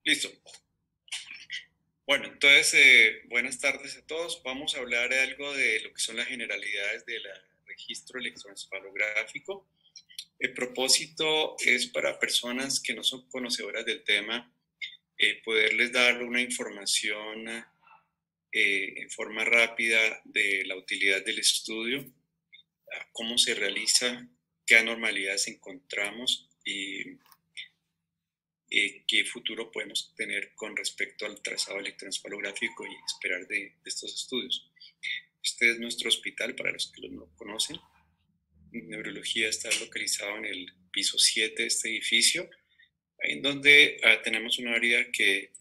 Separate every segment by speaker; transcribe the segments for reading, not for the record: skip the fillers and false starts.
Speaker 1: Listo. Bueno, entonces, buenas tardes a todos. Vamos a hablar algo de lo que son las generalidades del registro electroencefalográfico. El propósito es para personas que no son conocedoras del tema, poderles dar una información en forma rápida de la utilidad del estudio, cómo se realiza, qué anormalidades encontramos y qué futuro podemos tener con respecto al trazado electroencefalográfico y esperar de estos estudios. Este es nuestro hospital, para los que no conocen. Neurología está localizado en el piso 7 de este edificio, en donde tenemos un área que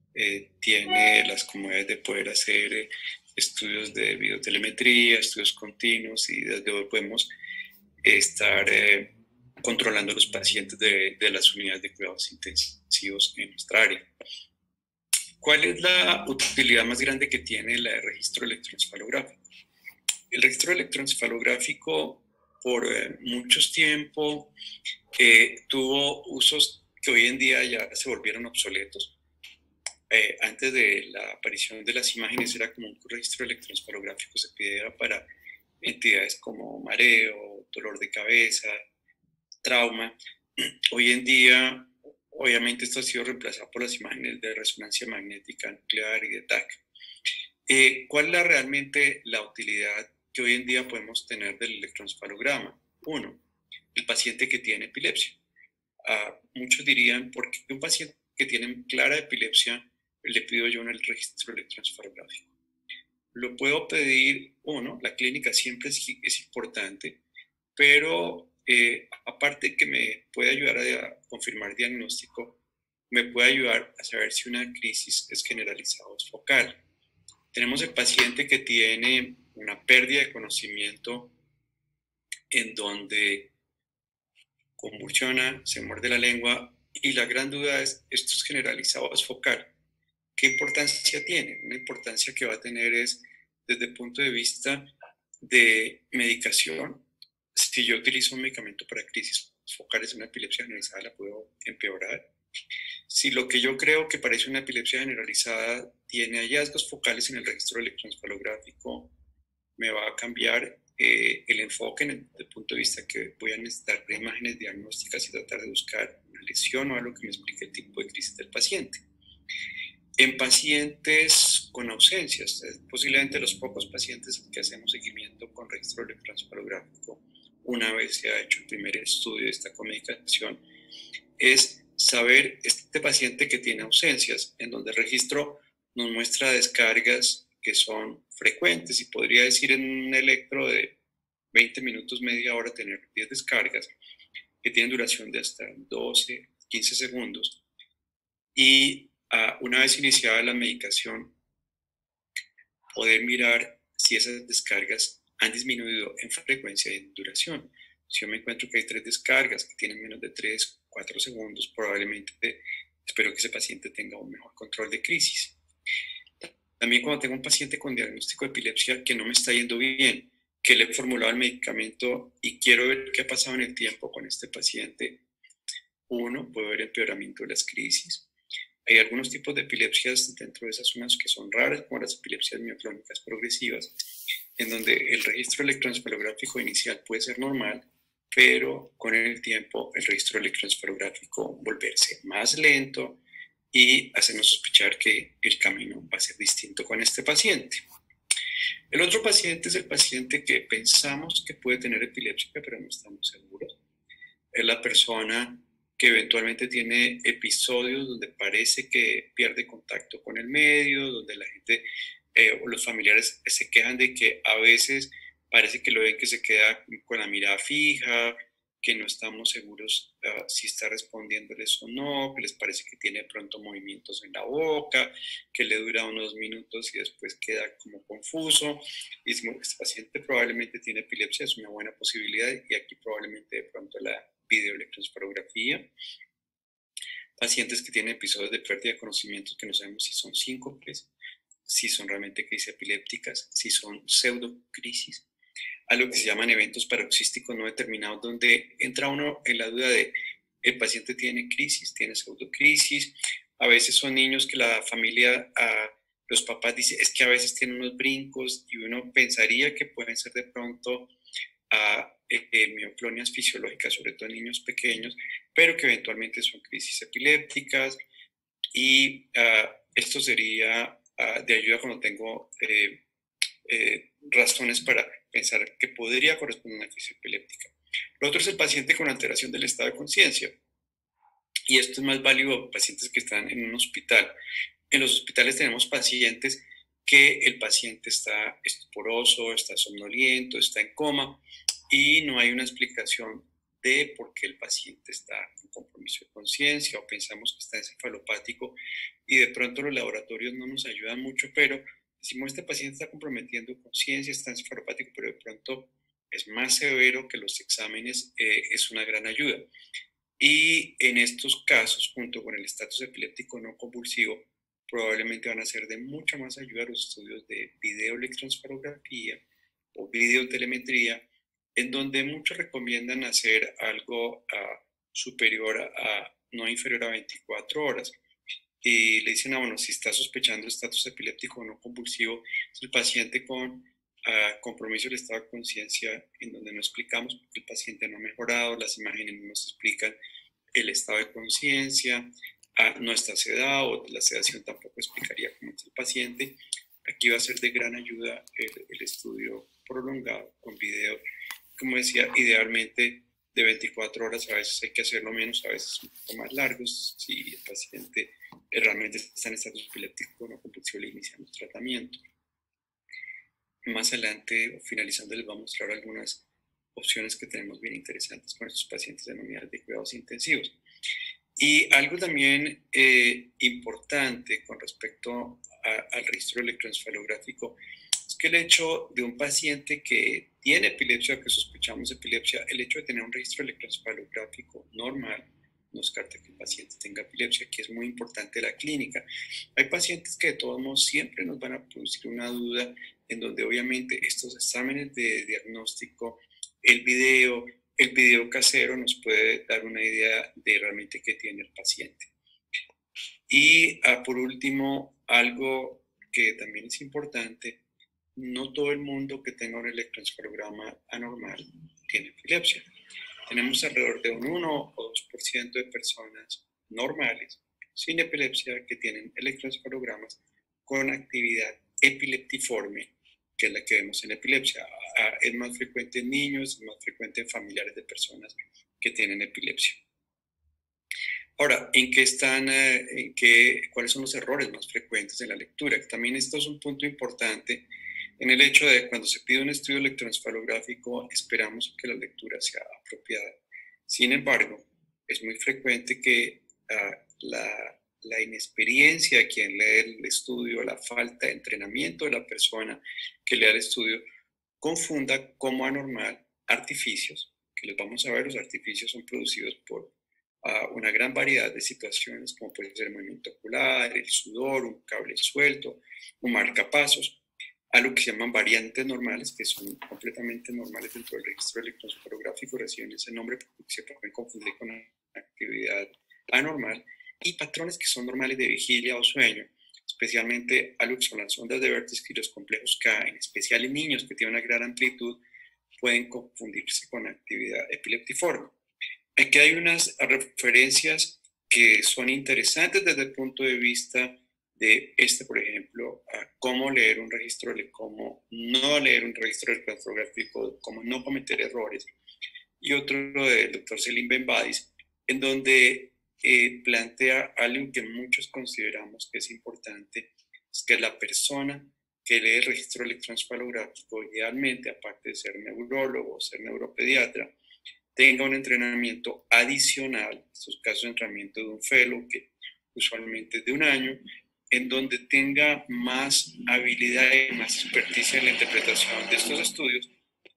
Speaker 1: tiene las comodidades de poder hacer estudios de videotelemetría, estudios continuos, y desde hoy podemos estar controlando a los pacientes de las unidades de cuidados intensivos en nuestra área. ¿Cuál es la utilidad más grande que tiene el registro electroencefalográfico? El registro electroencefalográfico por muchos tiempo tuvo usos que hoy en día ya se volvieron obsoletos. Antes de la aparición de las imágenes era común que un registro electroencefalográfico se pidiera para entidades como mareo, dolor de cabeza, trauma. Hoy en día, obviamente, esto ha sido reemplazado por las imágenes de resonancia magnética nuclear y de TAC. ¿Cuál es realmente la utilidad que hoy en día podemos tener del electroencefalograma? Uno, el paciente que tiene epilepsia. Muchos dirían, ¿por qué un paciente que tiene clara epilepsia le pido yo en el registro electroencefalográfico? Lo puedo pedir, uno, la clínica siempre es importante, pero aparte que me puede ayudar a confirmar diagnóstico, me puede ayudar a saber si una crisis es generalizada o es focal. Tenemos el paciente que tiene una pérdida de conocimiento en donde convulsiona, se muerde la lengua, y la gran duda es, ¿esto es generalizado o es focal? ¿Qué importancia tiene? Una importancia que va a tener es desde el punto de vista de medicación. Si yo utilizo un medicamento para crisis focales, una epilepsia generalizada la puedo empeorar. Si lo que yo creo que parece una epilepsia generalizada tiene hallazgos focales en el registro electroencefalográfico, me va a cambiar el enfoque desde el punto de vista que voy a necesitar imágenes diagnósticas y tratar de buscar una lesión o algo que me explique el tipo de crisis del paciente. En pacientes con ausencias, posiblemente los pocos pacientes que hacemos seguimiento con registro electroencefalográfico, una vez se ha hecho el primer estudio de esta comedicación, es saber este paciente que tiene ausencias, en donde el registro nos muestra descargas que son frecuentes, y podría decir en un electro de 20 minutos, media hora, tener 10 descargas que tienen duración de hasta 12, 15 segundos. Y una vez iniciada la medicación, poder mirar si esas descargas han disminuido en frecuencia y en duración. Si yo me encuentro que hay 3 descargas que tienen menos de 3, 4 segundos, probablemente espero que ese paciente tenga un mejor control de crisis. También cuando tengo un paciente con diagnóstico de epilepsia que no me está yendo bien, que le he formulado el medicamento y quiero ver qué ha pasado en el tiempo con este paciente, uno, puede haber empeoramiento de las crisis. Hay algunos tipos de epilepsias dentro de esas zonas que son raras, como las epilepsias mioclónicas progresivas, en donde el registro electroencefalográfico inicial puede ser normal, pero con el tiempo el registro electroencefalográfico volverse más lento y hacernos sospechar que el camino va a ser distinto con este paciente. El otro paciente es el paciente que pensamos que puede tener epilepsia, pero no estamos seguros. Es la persona que eventualmente tiene episodios donde parece que pierde contacto con el medio, donde la gente o los familiares se quejan de que a veces parece que lo ven que se queda con la mirada fija, que no estamos seguros si está respondiéndoles o no, que les parece que tiene pronto movimientos en la boca, que le dura unos minutos y después queda como confuso. Y este paciente probablemente tiene epilepsia, es una buena posibilidad, y aquí probablemente de pronto la videoelectroencefalografía. Pacientes que tienen episodios de pérdida de conocimientos que no sabemos si son síncopes, si son realmente crisis epilépticas, si son pseudocrisis, algo que se llaman eventos paroxísticos no determinados, donde entra uno en la duda de el paciente tiene crisis, tiene pseudocrisis, A veces son niños que la familia, los papás dicen, es que a veces tienen unos brincos y uno pensaría que pueden ser de pronto mioclonias fisiológicas, sobre todo en niños pequeños, pero que eventualmente son crisis epilépticas y esto sería de ayuda cuando tengo razones para pensar que podría corresponder a una crisis epiléptica. Lo otro es el paciente con alteración del estado de conciencia. Y esto es más válido a pacientes que están en un hospital. En los hospitales tenemos pacientes que el paciente está estuporoso, está somnoliento, está en coma y no hay una explicación de por qué el paciente está en compromiso de conciencia o pensamos que está encefalopático y de pronto los laboratorios no nos ayudan mucho, pero decimos este paciente está comprometiendo conciencia, está encefalopático, pero de pronto es más severo que los exámenes, es una gran ayuda. Y en estos casos, junto con el estatus epiléptico no convulsivo, probablemente van a ser de mucha más ayuda los estudios de videoelectroencefalografía o videotelemetría, en donde muchos recomiendan hacer algo superior no inferior a 24 horas. Y le dicen, bueno, si está sospechando estatus epiléptico no convulsivo, es el paciente con compromiso del estado de conciencia, en donde no explicamos por qué el paciente no ha mejorado, las imágenes no nos explican el estado de conciencia, no está sedado, la sedación tampoco explicaría cómo es el paciente. Aquí va a ser de gran ayuda el estudio prolongado con video, como decía, idealmente de 24 horas, a veces hay que hacerlo menos, a veces un poco más largos, si el paciente realmente está en estatus epiléptico no compulsivo, le iniciamos tratamiento. Más adelante, finalizando, les voy a mostrar algunas opciones que tenemos bien interesantes con estos pacientes en unidades de cuidados intensivos. Y algo también importante con respecto al registro electroencefalográfico es que el hecho de un paciente que tiene epilepsia, que sospechamos epilepsia, el hecho de tener un registro electroencefalográfico normal no descarta que el paciente tenga epilepsia, que es muy importante la clínica. Hay pacientes que de todos modos siempre nos van a producir una duda, en donde obviamente estos exámenes de diagnóstico, el video casero nos puede dar una idea de realmente qué tiene el paciente. Y por último, algo que también es importante, no todo el mundo que tenga un electroencefalograma anormal tiene epilepsia. Tenemos alrededor de un 1 o 2% de personas normales sin epilepsia que tienen electroencefalogramas con actividad epileptiforme, que es la que vemos en epilepsia. Es más frecuente en niños, es más frecuente en familiares de personas que tienen epilepsia. Ahora, ¿cuáles son los errores más frecuentes en la lectura? También esto es un punto importante en el hecho de cuando se pide un estudio electroencefalográfico, esperamos que la lectura sea apropiada. Sin embargo, es muy frecuente que la inexperiencia de quien lee el estudio, la falta de entrenamiento de la persona que lea el estudio, confunda como anormal artificios, que los vamos a ver, los artificios son producidos por una gran variedad de situaciones, como puede ser el movimiento ocular, el sudor, un cable suelto, un marcapasos, algo que se llaman variantes normales, que son completamente normales dentro del registro electroencefalográfico, reciben ese nombre porque se pueden confundir con actividad anormal, y patrones que son normales de vigilia o sueño, especialmente algo que son las ondas de vértigo y los complejos K, en especial en niños que tienen una gran amplitud, pueden confundirse con actividad epileptiforme. Aquí hay unas referencias que son interesantes desde el punto de vista de por ejemplo, a cómo leer un registro, cómo no leer un registro electroencefalográfico, cómo no cometer errores. Y otro del doctor Selim Benbadis, en donde plantea algo que muchos consideramos que es importante, es que la persona que lee el registro electroencefalográfico, idealmente, aparte de ser neurólogo o ser neuropediatra, tenga un entrenamiento adicional, en estos casos entrenamiento de un fellow, que usualmente es de un año, en donde tenga más habilidad y más experticia en la interpretación de estos estudios,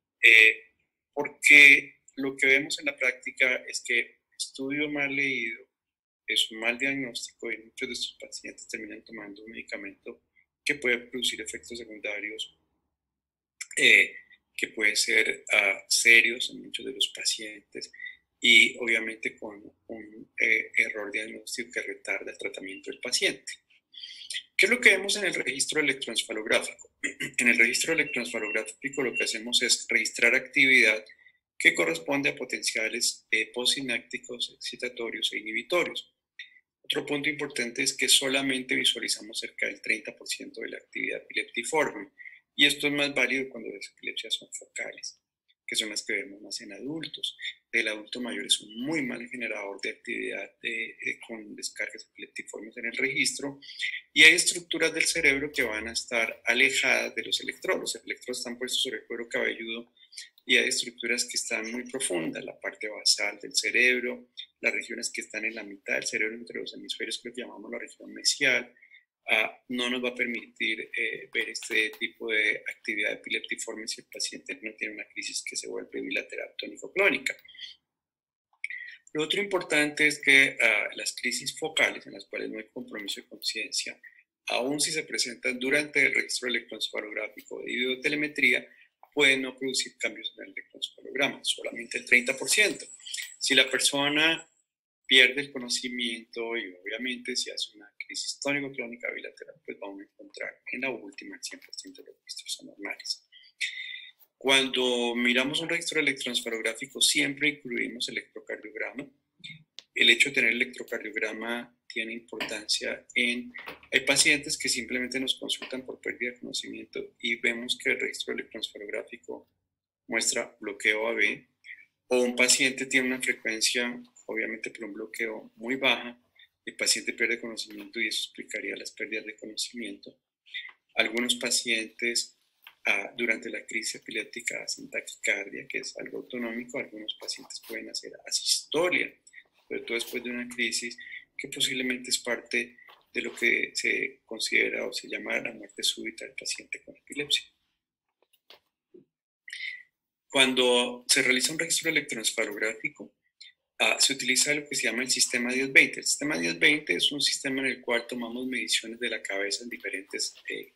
Speaker 1: porque lo que vemos en la práctica es que estudio mal leído es un mal diagnóstico y muchos de estos pacientes terminan tomando un medicamento que puede producir efectos secundarios que pueden ser serios en muchos de los pacientes, y obviamente con un error diagnóstico que retarda el tratamiento del paciente. ¿Qué es lo que vemos en el registro electroencefalográfico? En el registro electroencefalográfico lo que hacemos es registrar actividad que corresponde a potenciales postsinápticos, excitatorios e inhibitorios. Otro punto importante es que solamente visualizamos cerca del 30% de la actividad epileptiforme, y esto es más válido cuando las epilepsias son focales, que son las que vemos más en adultos. El adulto mayor es un muy mal generador de actividad con descargas epileptiformes en el registro, y hay estructuras del cerebro que van a estar alejadas de los electrodos. Los electrodos están puestos sobre el cuero cabelludo y hay estructuras que están muy profundas, la parte basal del cerebro, las regiones que están en la mitad del cerebro entre los hemisferios que llamamos la región mesial, no nos va a permitir ver este tipo de actividad epileptiforme si el paciente no tiene una crisis que se vuelve bilateral tónico-clónica. Lo otro importante es que las crisis focales, en las cuales no hay compromiso de conciencia, aun si se presentan durante el registro electroencefalográfico de videotelemetría, pueden no producir cambios en el electroencefalograma, solamente el 30%. Si la persona pierde el conocimiento y obviamente si hace una crisis tónico-clónica bilateral, pues vamos a encontrar en la última el 100% de los registros anormales. Cuando miramos un registro electroencefalográfico, siempre incluimos electrocardiograma. El hecho de tener electrocardiograma tiene importancia hay pacientes que simplemente nos consultan por pérdida de conocimiento y vemos que el registro electroencefalográfico muestra bloqueo AB, o un paciente tiene una frecuencia, obviamente por un bloqueo muy baja, el paciente pierde conocimiento y eso explicaría las pérdidas de conocimiento. Algunos pacientes durante la crisis epiléptica hacen taquicardia, que es algo autonómico. Algunos pacientes pueden hacer asistolia, sobre todo después de una crisis, que posiblemente es parte de lo que se considera o se llama la muerte súbita del paciente con epilepsia. Cuando se realiza un registro electroencefalográfico, se utiliza lo que se llama el sistema 10-20. El sistema 10-20 es un sistema en el cual tomamos mediciones de la cabeza en diferentes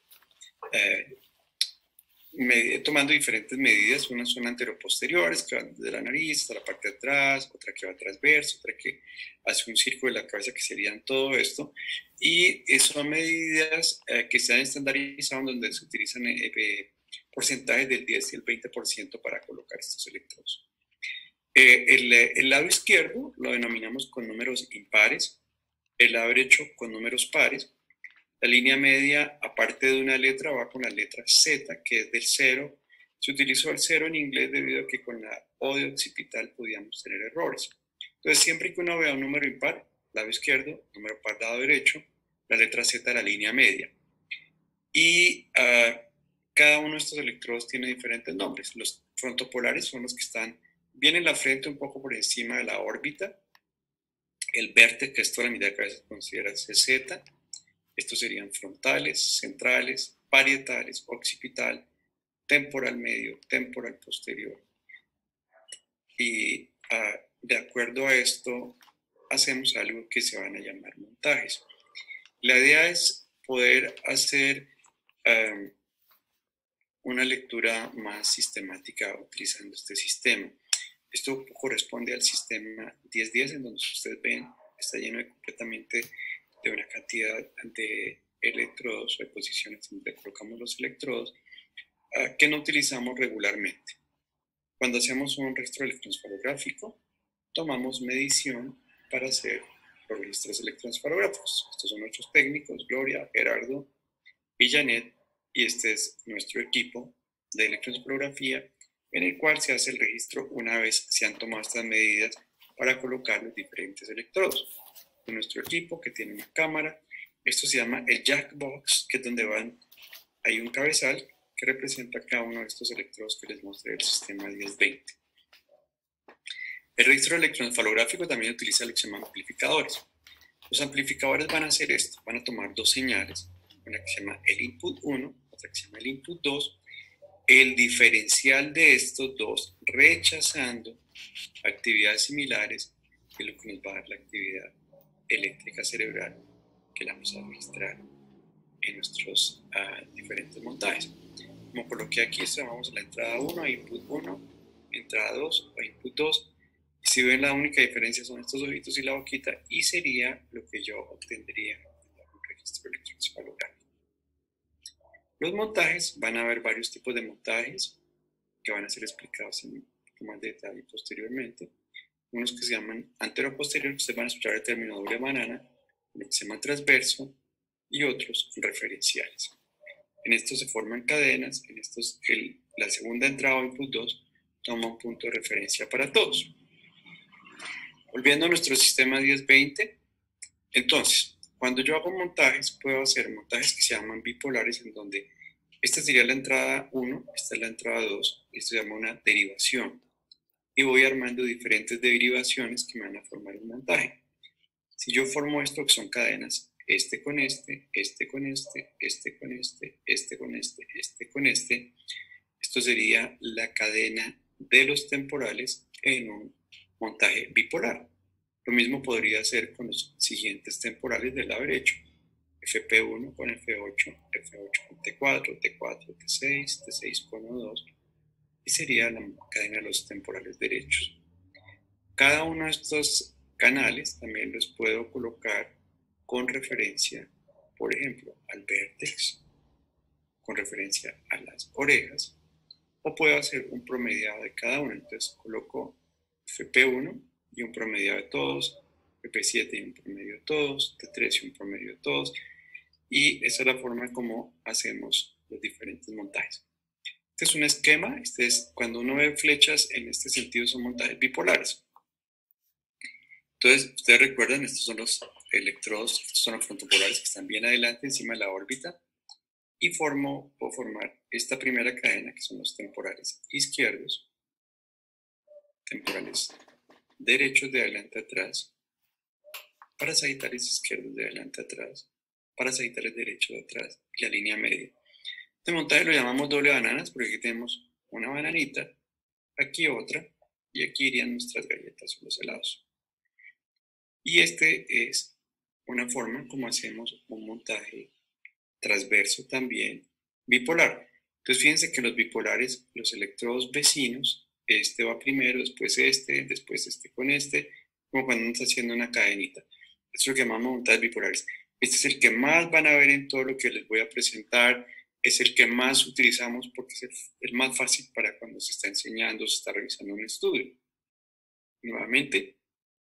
Speaker 1: tomando diferentes medidas. Unas son anteroposteriores, que van desde la nariz hasta la parte de atrás, otra que va transverso, otra que hace un círculo de la cabeza, que serían todo esto. Y son medidas que se han estandarizado, donde se utilizan porcentajes del 10 y el 20% para colocar estos electrodos. El lado izquierdo lo denominamos con números impares, el lado derecho con números pares. La línea media, aparte de una letra, va con la letra Z, que es del 0. Se utilizó el 0 en inglés debido a que con la O de occipital podíamos tener errores. Entonces, siempre que uno vea un número impar, lado izquierdo, número par, lado derecho, la letra Z, la línea media. Y cada uno de estos electrodos tiene diferentes nombres. Los frontopolares son los que están bien en la frente, un poco por encima de la órbita. El vértex, que es toda la mitad de la cabeza, se considera CZ. Estos serían frontales, centrales, parietales, occipital, temporal medio, temporal posterior. Y de acuerdo a esto, hacemos algo que se van a llamar montajes. La idea es poder hacer una lectura más sistemática utilizando este sistema. Esto corresponde al sistema 10-10, en donde ustedes ven, está lleno completamente de una cantidad de electrodos o de posiciones donde colocamos los electrodos que no utilizamos regularmente. Cuando hacemos un registro electroencefalográfico, tomamos medición para hacer los registros electroencefalográficos. Estos son nuestros técnicos, Gloria, Gerardo, Villanet, y este es nuestro equipo de electroencefalografía, en el cual se hace el registro una vez se han tomado estas medidas para colocar los diferentes electrodos. De nuestro equipo, que tiene una cámara. Esto se llama el Jackbox, que es donde hay un cabezal que representa cada uno de estos electrodos que les mostré del sistema 10-20. El registro electroencefalográfico también utiliza lo que se llaman amplificadores. Los amplificadores van a hacer esto, van a tomar dos señales, una que se llama el input 1, otra que se llama el input 2, el diferencial de estos dos rechazando actividades similares, que es lo que nos va a dar la actividad eléctrica cerebral, que la vamos a registrar en nuestros diferentes montajes. Como coloqué aquí, vamos a la entrada 1, a input 1, entrada 2 a input 2, Y si ven, la única diferencia son estos ojitos y la boquita, y sería lo que yo obtendría en un registro electroencefalográfico. Los montajes, van a haber varios tipos de montajes que van a ser explicados en un poco más de detalle posteriormente. Unos que se llaman antero-posterior, que ustedes van a escuchar el término doble banana, lo que se llama transverso, y otros referenciales. En estos se forman cadenas, en estos la segunda entrada o input 2 toma un punto de referencia para todos. Volviendo a nuestro sistema 10-20, entonces, cuando yo hago montajes, puedo hacer montajes que se llaman bipolares, en donde esta sería la entrada 1, esta es la entrada 2, esto se llama una derivación. Y voy armando diferentes derivaciones que me van a formar un montaje. Si yo formo esto, que son cadenas, este con este, este con este, este con este, este con este, este con este, esto sería la cadena de los temporales en un montaje bipolar. Lo mismo podría hacer con los siguientes temporales del lado derecho. FP1 con F8, F8 con T4, T4, T6, T6 con O2, y sería la cadena de los temporales derechos. Cada uno de estos canales también los puedo colocar con referencia, por ejemplo, al vértex, con referencia a las orejas, o puedo hacer un promediado de cada uno. Entonces coloco FP1 y un promediado de todos, FP7 y un promedio de todos, T3 y un promedio de todos, y esa es la forma como hacemos los diferentes montajes. Este es un esquema, cuando uno ve flechas en este sentido son montajes bipolares. Entonces, ustedes recuerdan, estos son los electrodos, estos son los frontopolares que están bien adelante encima de la órbita, y puedo formar esta primera cadena, que son los temporales izquierdos, temporales derechos de adelante a atrás, parasagitales izquierdos de adelante a atrás, parasagitales derechos de atrás, y la línea media. Este montaje lo llamamos doble bananas, porque aquí tenemos una bananita, aquí otra, y aquí irían nuestras galletas o los helados. Y este es una forma como hacemos un montaje transverso también bipolar. Entonces fíjense que los bipolares, los electrodos vecinos, este va primero, después este con este, como cuando uno está haciendo una cadenita. Esto es lo que llamamos montajes bipolares. Este es el que más van a ver en todo lo que les voy a presentar, es el que más utilizamos porque es el más fácil para cuando se está enseñando, se está revisando un estudio. Nuevamente,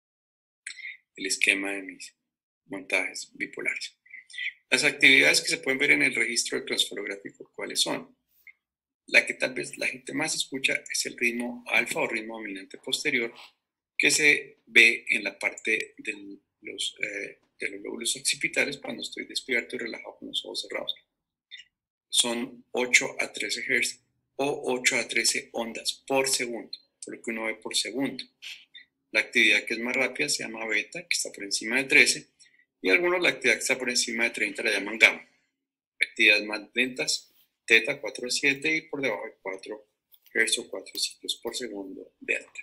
Speaker 1: el esquema de mis montajes bipolares. Las actividades que se pueden ver en el registro electroencefalográfico, ¿cuáles son? La que tal vez la gente más escucha es el ritmo alfa o ritmo dominante posterior, que se ve en la parte de los lóbulos occipitales cuando estoy despierto y relajado con los ojos cerrados. Son 8 a 13 Hz o 8 a 13 ondas por segundo, lo que uno ve por segundo. La actividad que es más rápida se llama beta, que está por encima de 13, y algunos la actividad que está por encima de 30 la llaman gamma. Actividades más lentas, teta 4 a 7 y por debajo de 4 Hz o 4 ciclos por segundo de alta.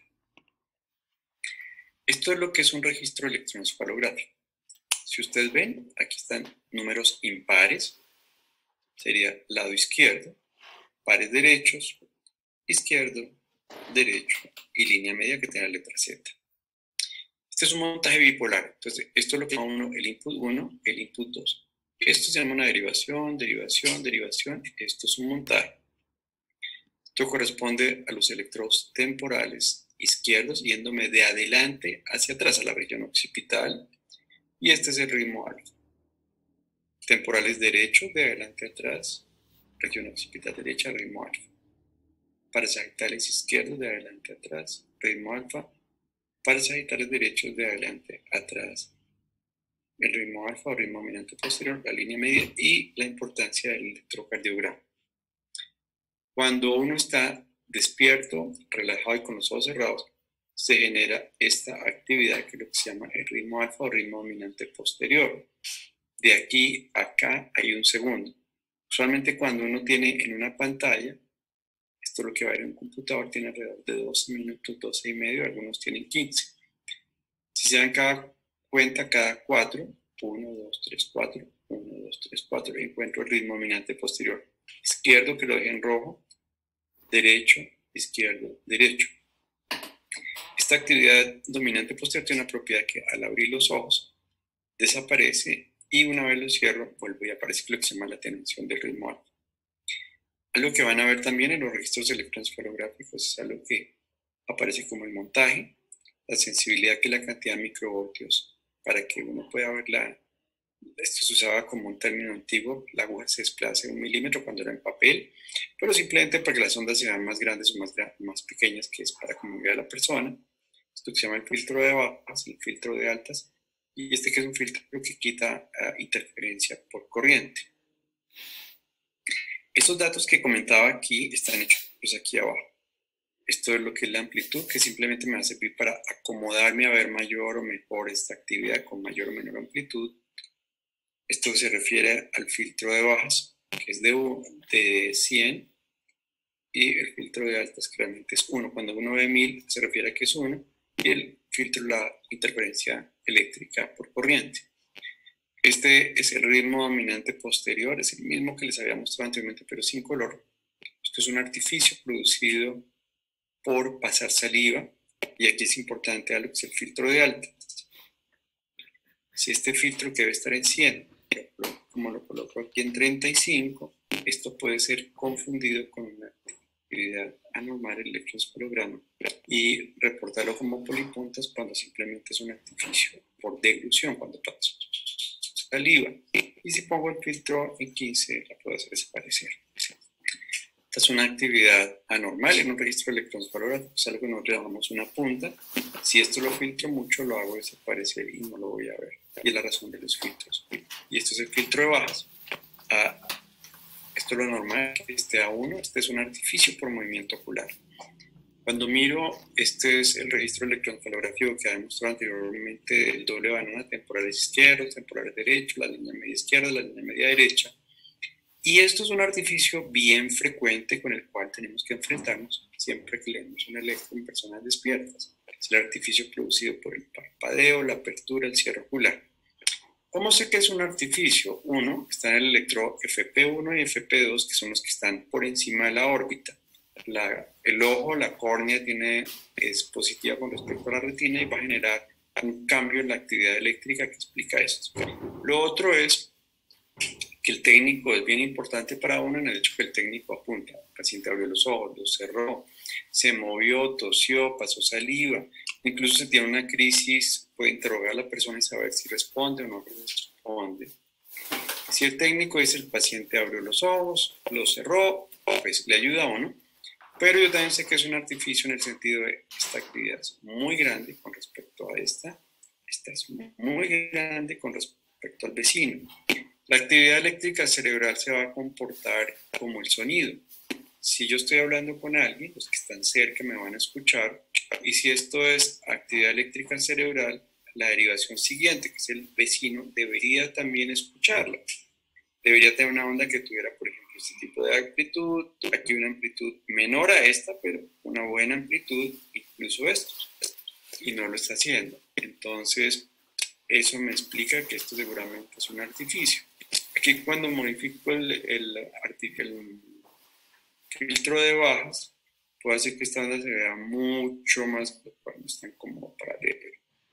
Speaker 1: Esto es lo que es un registro electroencefalográfico. Si ustedes ven, aquí están números impares, sería lado izquierdo, pares derechos, izquierdo, derecho y línea media que tiene la letra Z. Este es un montaje bipolar, entonces esto es lo que llama uno el input 1, el input 2. Esto se llama una derivación, derivación, derivación, esto es un montaje. Esto corresponde a los electrodos temporales izquierdos yéndome de adelante hacia atrás a la región occipital, y este es el ritmo alfa. Temporales derechos de adelante a atrás, región occipital derecha, ritmo alfa. Parasagitales izquierdos de adelante a atrás, ritmo alfa. Parasagitales derechos de adelante a atrás, el ritmo alfa o ritmo dominante posterior, la línea media y la importancia del electrocardiograma. Cuando uno está despierto, relajado y con los ojos cerrados, se genera esta actividad que es lo que se llama el ritmo alfa o ritmo dominante posterior. De aquí a acá hay un segundo. Usualmente cuando uno tiene en una pantalla, esto es lo que va a ver en un computador, tiene alrededor de 12 minutos, 12 y medio, algunos tienen 15. Si se dan cuenta, cada 4, 1, 2, 3, 4, 1, 2, 3, 4, encuentro el ritmo dominante posterior. Izquierdo, que lo dejé en rojo, derecho, izquierdo, derecho. Esta actividad dominante posterior tiene una propiedad que al abrir los ojos desaparece y una vez lo cierro vuelve y aparece lo que se llama la atenuación del ritmo alfa. Algo que van a ver también en los registros electroencefalográficos es algo que aparece como el montaje, la sensibilidad que es la cantidad de microvoltios para que uno pueda verla. Esto se usaba como un término antiguo, la aguja se desplaza 1 milímetro cuando era en papel, pero simplemente para que las ondas se vean más grandes o más pequeñas, que es para cómo ve a la persona. Esto que se llama el filtro de bajas, el filtro de altas, y este que es un filtro que quita interferencia por corriente. Estos datos que comentaba aquí están hechos aquí abajo. Esto es lo que es la amplitud, que simplemente me va a servir para acomodarme a ver mayor o mejor esta actividad con mayor o menor amplitud. Esto se refiere al filtro de bajas, que es de 100, y el filtro de altas claramente es 1. Cuando uno ve 1000 se refiere a que es 1, y el filtro la interferencia eléctrica por corriente. Este es el ritmo dominante posterior, es el mismo que les había mostrado anteriormente, pero sin color. Esto es un artificio producido por pasar saliva, y aquí es importante algo que es el filtro de altas. Si este filtro que debe estar en 100, como lo coloco aquí en 35, esto puede ser confundido con una actividad anormal del electroencefalograma y reportarlo como polipuntas cuando simplemente es un artificio por deglución, cuando paso saliva. Y si pongo el filtro en 15, la puedo hacer desaparecer. Esta es una actividad anormal en un registro electroencefalográfico, es algo que nosotros llamamos una punta. Si esto lo filtro mucho, lo hago desaparecer y no lo voy a ver. Y es la razón de los filtros. Y esto es el filtro de bajas. Esto es lo normal, este A1, este es un artificio por movimiento ocular. Cuando miro, este es el registro electroencefalográfico que ha demostrado anteriormente el doble banana, temporales izquierdos, temporales derechos, la línea media izquierda, la línea media derecha. Y esto es un artificio bien frecuente con el cual tenemos que enfrentarnos siempre que leemos un electro en personas despiertas. Es el artificio producido por el parpadeo, la apertura, el cierre ocular. ¿Cómo sé que es un artificio? Uno, está en el electrodo FP1 y FP2, que son los que están por encima de la órbita. El ojo, la córnea es positiva con respecto a la retina y va a generar un cambio en la actividad eléctrica que explica esto. Lo otro es que el técnico es bien importante para uno en el hecho que el técnico apunta. El paciente abrió los ojos, los cerró, se movió, tosió, pasó saliva. Incluso si tiene una crisis, puede interrogar a la persona y saber si responde o no responde. Si el técnico dice el paciente abrió los ojos, los cerró, pues le ayuda o no. Pero yo también sé que es un artificio en el sentido de esta actividad es muy grande con respecto a esta es muy grande con respecto al vecino. La actividad eléctrica cerebral se va a comportar como el sonido. Si yo estoy hablando con alguien, los que están cerca me van a escuchar, y si esto es actividad eléctrica cerebral, la derivación siguiente, que es el vecino, debería también escucharla. Debería tener una onda que tuviera, por ejemplo, este tipo de amplitud, aquí una amplitud menor a esta, pero una buena amplitud, incluso esto, y no lo está haciendo. Entonces, eso me explica que esto seguramente es un artificio. Aquí cuando modifico el filtro de bajas, puedo hacer que esta onda se vea mucho más cuando están como paralelos.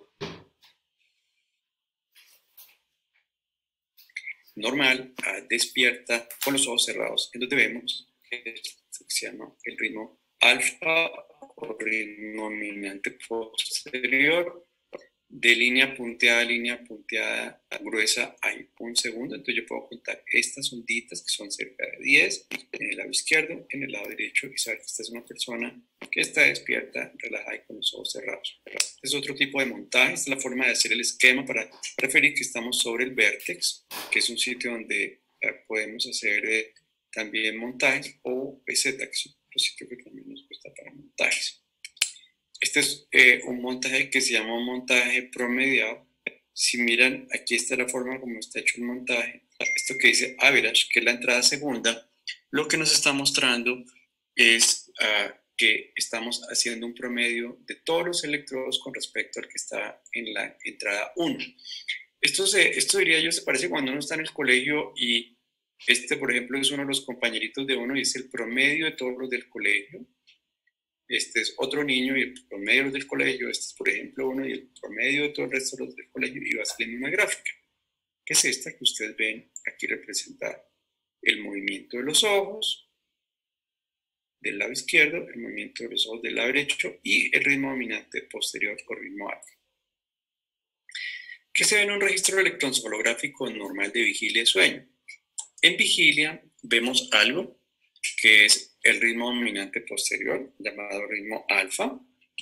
Speaker 1: Normal, despierta, con los ojos cerrados, en donde vemos que se llama el ritmo alfa o ritmo dominante posterior. De línea punteada gruesa hay 1 segundo, entonces yo puedo contar estas onditas que son cerca de 10 en el lado izquierdo, en el lado derecho, y saber que esta es una persona que está despierta, relajada y con los ojos cerrados. Este es otro tipo de montaje, esta es la forma de hacer el esquema para referir que estamos sobre el vértex, que es un sitio donde podemos hacer también montajes, o PZ, que es otro sitio que también nos gusta para montajes. Este es un montaje que se llama un montaje promediado. Si miran, aquí está la forma como está hecho el montaje. Esto que dice average, que es la entrada segunda, lo que nos está mostrando es que estamos haciendo un promedio de todos los electrodos con respecto al que está en la entrada 1. Esto diría yo, se parece cuando uno está en el colegio y por ejemplo, es uno de los compañeritos de uno y es el promedio de todos los del colegio. este es otro niño y el promedio del colegio, este es por ejemplo uno y el promedio de todo el resto de los del colegio, y va saliendo una gráfica, que es esta que ustedes ven aquí representada. El movimiento de los ojos del lado izquierdo, el movimiento de los ojos del lado derecho y el ritmo dominante posterior o ritmo alfa. ¿Qué se ve en un registro electroencefalográfico normal de vigilia y sueño? En vigilia vemos algo que es el ritmo dominante posterior, llamado ritmo alfa.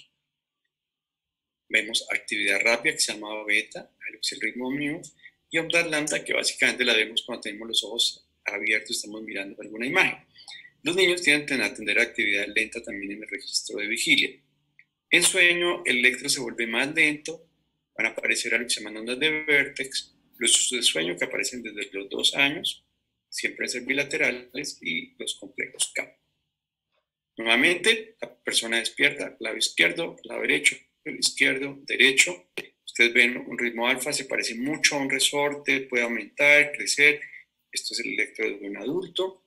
Speaker 1: Vemos actividad rápida, que se llama beta, algo que es el ritmo mu, y onda lambda, que básicamente la vemos cuando tenemos los ojos abiertos y estamos mirando alguna imagen. Los niños tienden a atender actividad lenta también en el registro de vigilia. En sueño, el electro se vuelve más lento, van a aparecer algo que se llaman ondas de vértex, los usos de sueño que aparecen desde los 2 años, siempre ser bilaterales, y los complejos K. Nuevamente, la persona despierta, lado izquierdo, lado derecho, izquierdo, derecho. Ustedes ven un ritmo alfa, se parece mucho a un resorte, puede aumentar, crecer. Esto es el electro de un adulto.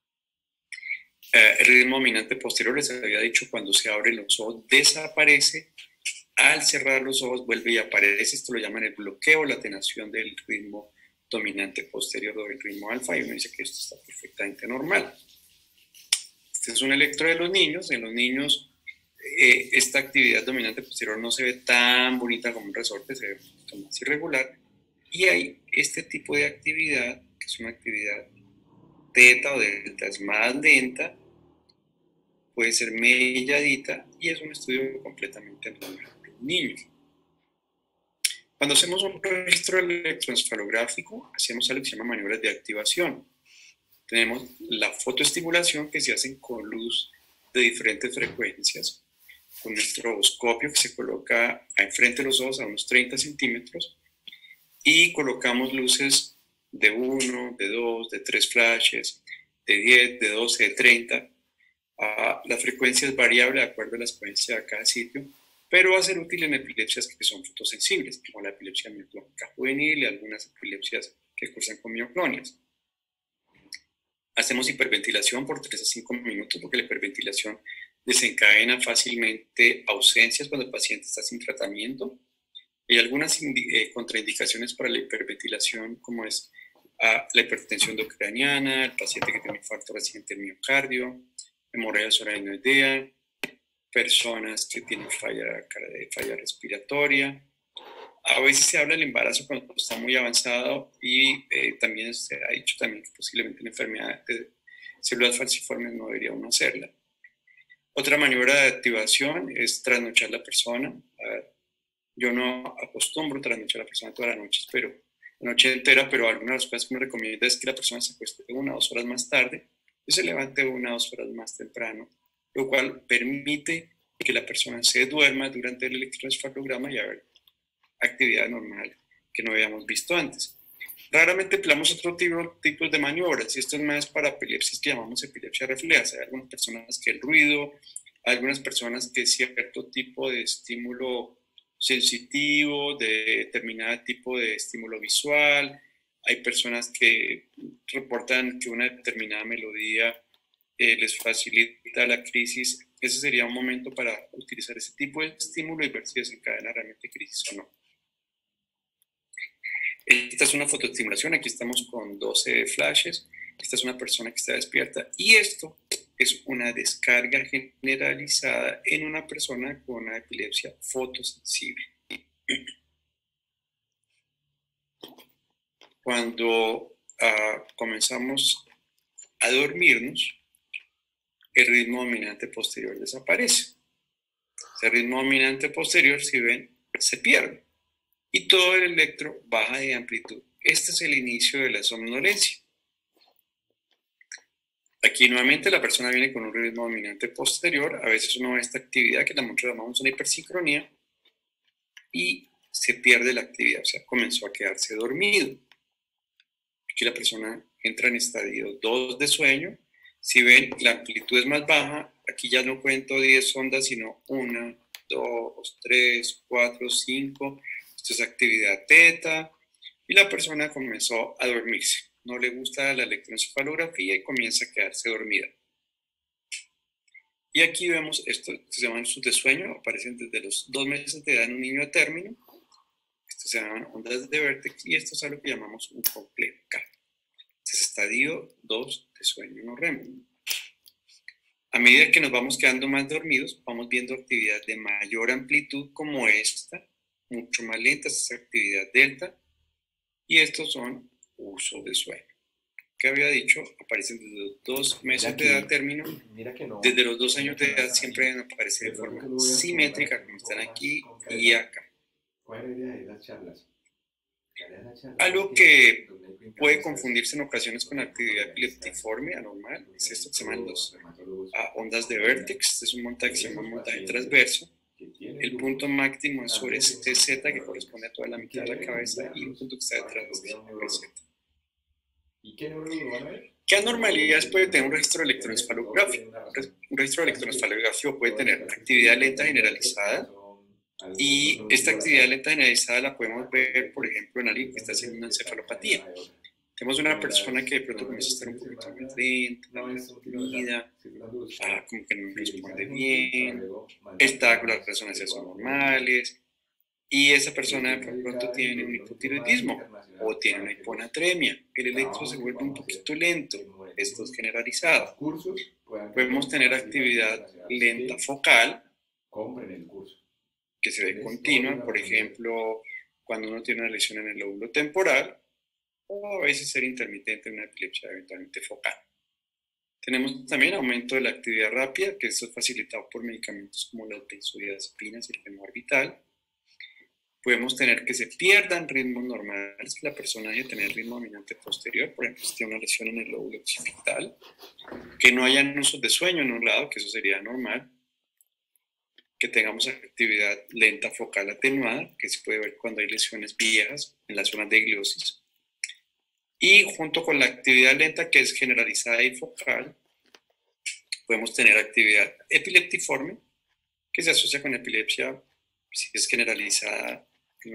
Speaker 1: El ritmo dominante posterior, les había dicho, cuando se abren los ojos desaparece. Al cerrar los ojos vuelve y aparece. Esto lo llaman el bloqueo, la atenuación del ritmo dominante posterior o del ritmo alfa, y uno dice que esto está perfectamente normal. Este es un electro de los niños. En los niños esta actividad dominante posterior no se ve tan bonita como un resorte, se ve un poquito más irregular, y hay este tipo de actividad, que es una actividad teta o delta, es más lenta, puede ser melladita, y es un estudio completamente normal en los niños. Cuando hacemos un registro electroencefalográfico, hacemos algo que se llama maniobras de activación. Tenemos la fotoestimulación, que se hacen con luz de diferentes frecuencias, con un estroboscopio que se coloca enfrente de los ojos a unos 30 centímetros, y colocamos luces de 1, de 2, de 3 flashes, de 10, de 12, de 30. La frecuencia es variable de acuerdo a la experiencia de cada sitio, pero va a ser útil en epilepsias que son fotosensibles, como la epilepsia mioclónica juvenil y algunas epilepsias que cursan con mioclonias. Hacemos hiperventilación por 3 a 5 minutos, porque la hiperventilación desencadena fácilmente ausencias cuando el paciente está sin tratamiento. Hay algunas contraindicaciones para la hiperventilación, como es la hipertensión intracraniana, el paciente que tiene un infarto reciente del miocardio, hemorragia subaracnoidea, personas que tienen falla respiratoria. A veces se habla del embarazo cuando está muy avanzado, y también se ha dicho también que posiblemente la enfermedad de células falciformes no debería uno hacerla. Otra maniobra de activación es trasnochar a la persona. Yo no acostumbro trasnochar a la persona todas las noches, pero la noche entera, pero algunas de las cosas que me recomienda es que la persona se acueste 1 o 2 horas más tarde y se levante 1 o 2 horas más temprano, lo cual permite que la persona se duerma durante el electroencefalograma y haga actividad normal que no habíamos visto antes. Raramente empleamos otro tipo de maniobras, y esto es más para epilepsias que llamamos epilepsia refleja. Hay algunas personas que el ruido, algunas personas que cierto tipo de estímulo sensitivo, de determinado tipo de estímulo visual. Hay personas que reportan que una determinada melodía les facilita la crisis. Ese sería un momento para utilizar ese tipo de estímulo y ver si desencadena realmente crisis o no. Esta es una fotoestimulación, aquí estamos con 12 flashes, esta es una persona que está despierta, y esto es una descarga generalizada en una persona con una epilepsia fotosensible. Cuando comenzamos a dormirnos, el ritmo dominante posterior desaparece. Ese ritmo dominante posterior, si ven, se pierde, y todo el electro baja de amplitud. Este es el inicio de la somnolencia. Aquí nuevamente la persona viene con un ritmo dominante posterior. A veces uno ve esta actividad que nosotros llamamos una hipersincronía, y se pierde la actividad, o sea, comenzó a quedarse dormido. Aquí la persona entra en estadio 2 de sueño. Si ven, la amplitud es más baja. Aquí ya no cuento 10 ondas, sino 1, 2, 3, 4, 5. Esto es actividad teta, y la persona comenzó a dormirse. No le gusta la electroencefalografía y comienza a quedarse dormida. Y aquí vemos esto, se llaman sus de sueño, aparecen desde los 2 meses de edad en un niño a término. Esto se llaman ondas de vértex y esto es algo que llamamos un complejo K. Este es estadio 2 de sueño no REM. A medida que nos vamos quedando más dormidos, vamos viendo actividad de mayor amplitud como esta, mucho más lenta, esta es actividad delta, y estos son uso de sueño. Que había dicho, aparecen desde los 2 meses de edad término, desde los 2 años de edad siempre deben aparecer de forma simétrica, como están aquí y acá. Algo que puede confundirse en ocasiones con actividad epileptiforme anormal es esto que se llaman las ondas de vértex. Es un montaje que se llama montaje transverso. El punto máximo es sobre este Z que corresponde a toda la mitad de la cabeza y un punto que está detrás de Z.
Speaker 2: ¿Y qué neuronas lo van a ver?
Speaker 1: ¿Qué anormalidades puede tener un registro electroencefalográfico? Un registro electroencefalográfico puede tener actividad lenta generalizada, y esta actividad lenta generalizada la podemos ver, por ejemplo, en alguien que está haciendo una encefalopatía. Tenemos una persona que de pronto comienza a estar un poquito más lenta, más dormida, como que no responde bien, está con las resonancias normales, y esa persona de pronto tiene un hipotiroidismo o tiene una hiponatremia. El electro se vuelve un poquito lento, esto es generalizado. Podemos tener actividad lenta focal, que se ve continua, por ejemplo, cuando uno tiene una lesión en el lóbulo temporal, o a veces ser intermitente en una epilepsia eventualmente focal. Tenemos también aumento de la actividad rápida, que esto es facilitado por medicamentos como las benzodiazepinas y el fenobarbital. Podemos tener que se pierdan ritmos normales, que la persona deje de tener ritmo dominante posterior, por ejemplo, si tiene una lesión en el lóbulo occipital, que no hayan usos de sueño en un lado, que eso sería normal, que tengamos actividad lenta focal atenuada, que se puede ver cuando hay lesiones viejas en las zonas de gliosis. Y junto con la actividad lenta, que es generalizada y focal, podemos tener actividad epileptiforme, que se asocia con epilepsia, si es generalizada, el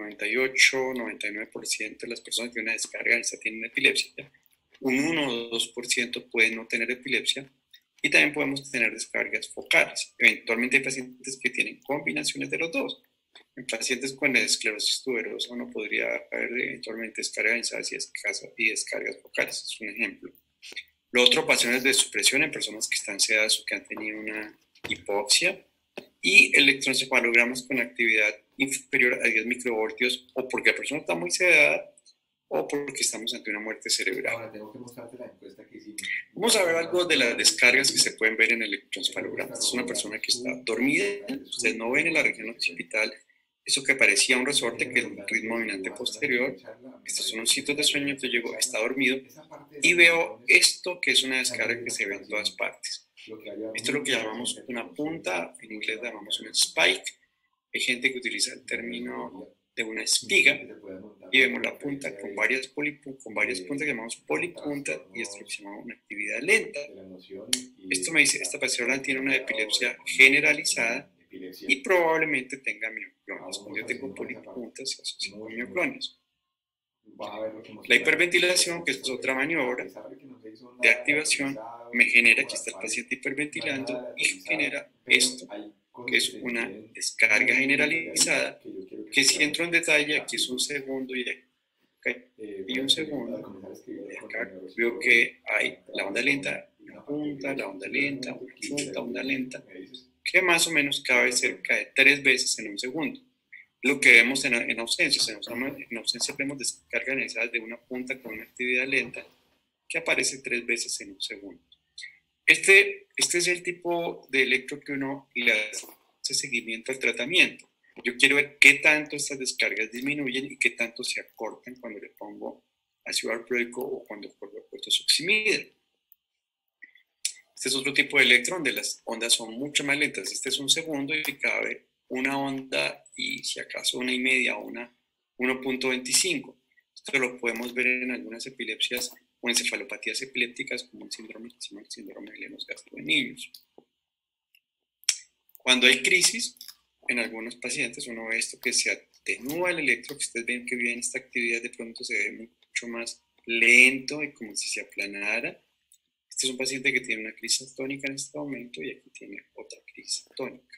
Speaker 1: 98-99% de las personas que tienen una descarga esta tienen epilepsia. Un 1 o 2% pueden no tener epilepsia. Y también podemos tener descargas focales. Eventualmente hay pacientes que tienen combinaciones de los dos. En pacientes con esclerosis tuberosa uno podría haber eventualmente descargas y descargas focales, es un ejemplo. Lo otro, ocasiones de supresión en personas que están sedadas o que han tenido una hipoxia, y electroencefalogramas con actividad inferior a 10 microvoltios, o porque la persona está muy sedada, o porque estamos ante una muerte cerebral.
Speaker 2: Ahora tengo que mostrarte la encuesta que hicimos.
Speaker 1: Vamos a ver algo de las descargas que se pueden ver en el electroencefalograma. Es una persona que está dormida, ustedes no ven en la región occipital eso que parecía un resorte, que es el ritmo dominante posterior. Estos son los sitios de sueño, entonces llego, está dormido, y veo esto que es una descarga que se ve en todas partes. Esto es lo que llamamos una punta, en inglés llamamos un spike. Hay gente que utiliza el término de una espiga, y vemos la punta con varias puntas que llamamos polipunta, y esto lo que se llama una actividad lenta. Esto me dice, esta persona tiene una epilepsia generalizada y probablemente tenga mioclonias. Cuando yo tengo polipuntas se asocian con mioclonias. La hiperventilación, que es otra maniobra de activación, me genera que está el paciente hiperventilando y genera esto, que es una descarga generalizada, que si entro en detalle, aquí es un segundo y acá hay un segundo, y acá veo que hay la onda lenta, una punta, la onda lenta, una punta, onda lenta, que más o menos cabe cerca de 3 veces en un segundo. Lo que vemos en ausencias. En ausencias vemos descargas generalizadas de una punta con una actividad lenta que aparece 3 veces en un segundo. Este es el tipo de electro que uno le hace seguimiento al tratamiento. Yo quiero ver qué tanto estas descargas disminuyen y qué tanto se acortan cuando le pongo ácido valproico o cuando pongo cortisoximida. Este es otro tipo de electro donde las ondas son mucho más lentas. Este es un segundo y cabe una onda y si acaso 1,5 o 1.25. Esto lo podemos ver en algunas epilepsias o encefalopatías epilépticas como el síndrome de Lennox-Gastaut en niños. Cuando hay crisis, en algunos pacientes uno ve esto que se atenúa el electro, que ustedes ven que bien esta actividad de pronto se ve mucho más lento y como si se aplanara. Este Este es un paciente que tiene una crisis tónica en este momento y aquí tiene otra crisis tónica.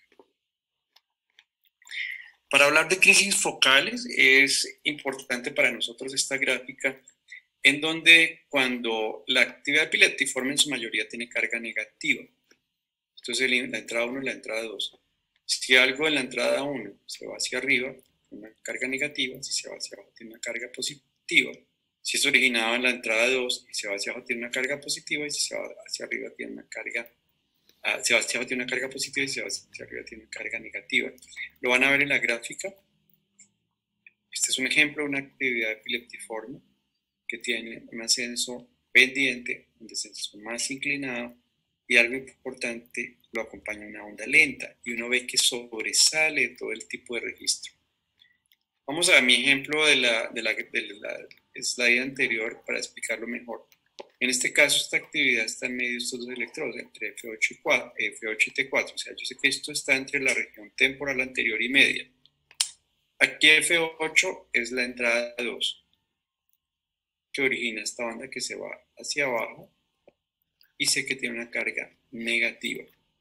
Speaker 1: Para hablar de crisis focales es importante para nosotros esta gráfica en donde cuando la actividad epiléptiforme en su mayoría tiene carga negativa. Entonces la entrada 1 y la entrada 2. Si algo en la entrada 1 se va hacia arriba, tiene una carga negativa. Si se va hacia abajo, tiene una carga positiva. Si es originado en la entrada 2 y se va hacia abajo, tiene una carga positiva. Y si se va hacia arriba, tiene una carga se va hacia abajo, tiene una carga positiva, y se va hacia arriba, tiene una carga negativa. Lo van a ver en la gráfica. Este es un ejemplo de una actividad epileptiforme que tiene un ascenso pendiente, un descenso más inclinado, y algo importante, lo acompaña una onda lenta, y uno ve que sobresale todo el tipo de registro. Vamos a mi ejemplo de la slide anterior para explicarlo mejor. En este caso, esta actividad está en medio de estos dos electrodos, entre F8 y T4. O sea, yo sé que esto está entre la región temporal anterior y media. Aquí F8 es la entrada 2, que origina esta banda que se va hacia abajo y sé que tiene una carga negativa.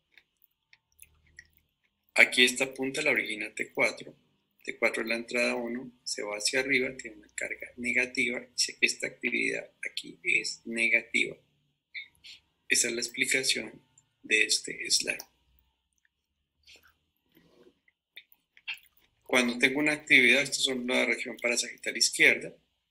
Speaker 1: Aquí esta punta la origina T4. T4 es la entrada 1, se va hacia arriba, tiene una carga negativa y sé que esta actividad aquí es negativa. Esa es la explicación de este slide. Cuando tengo una actividad, esto es la región parasagital izquierda,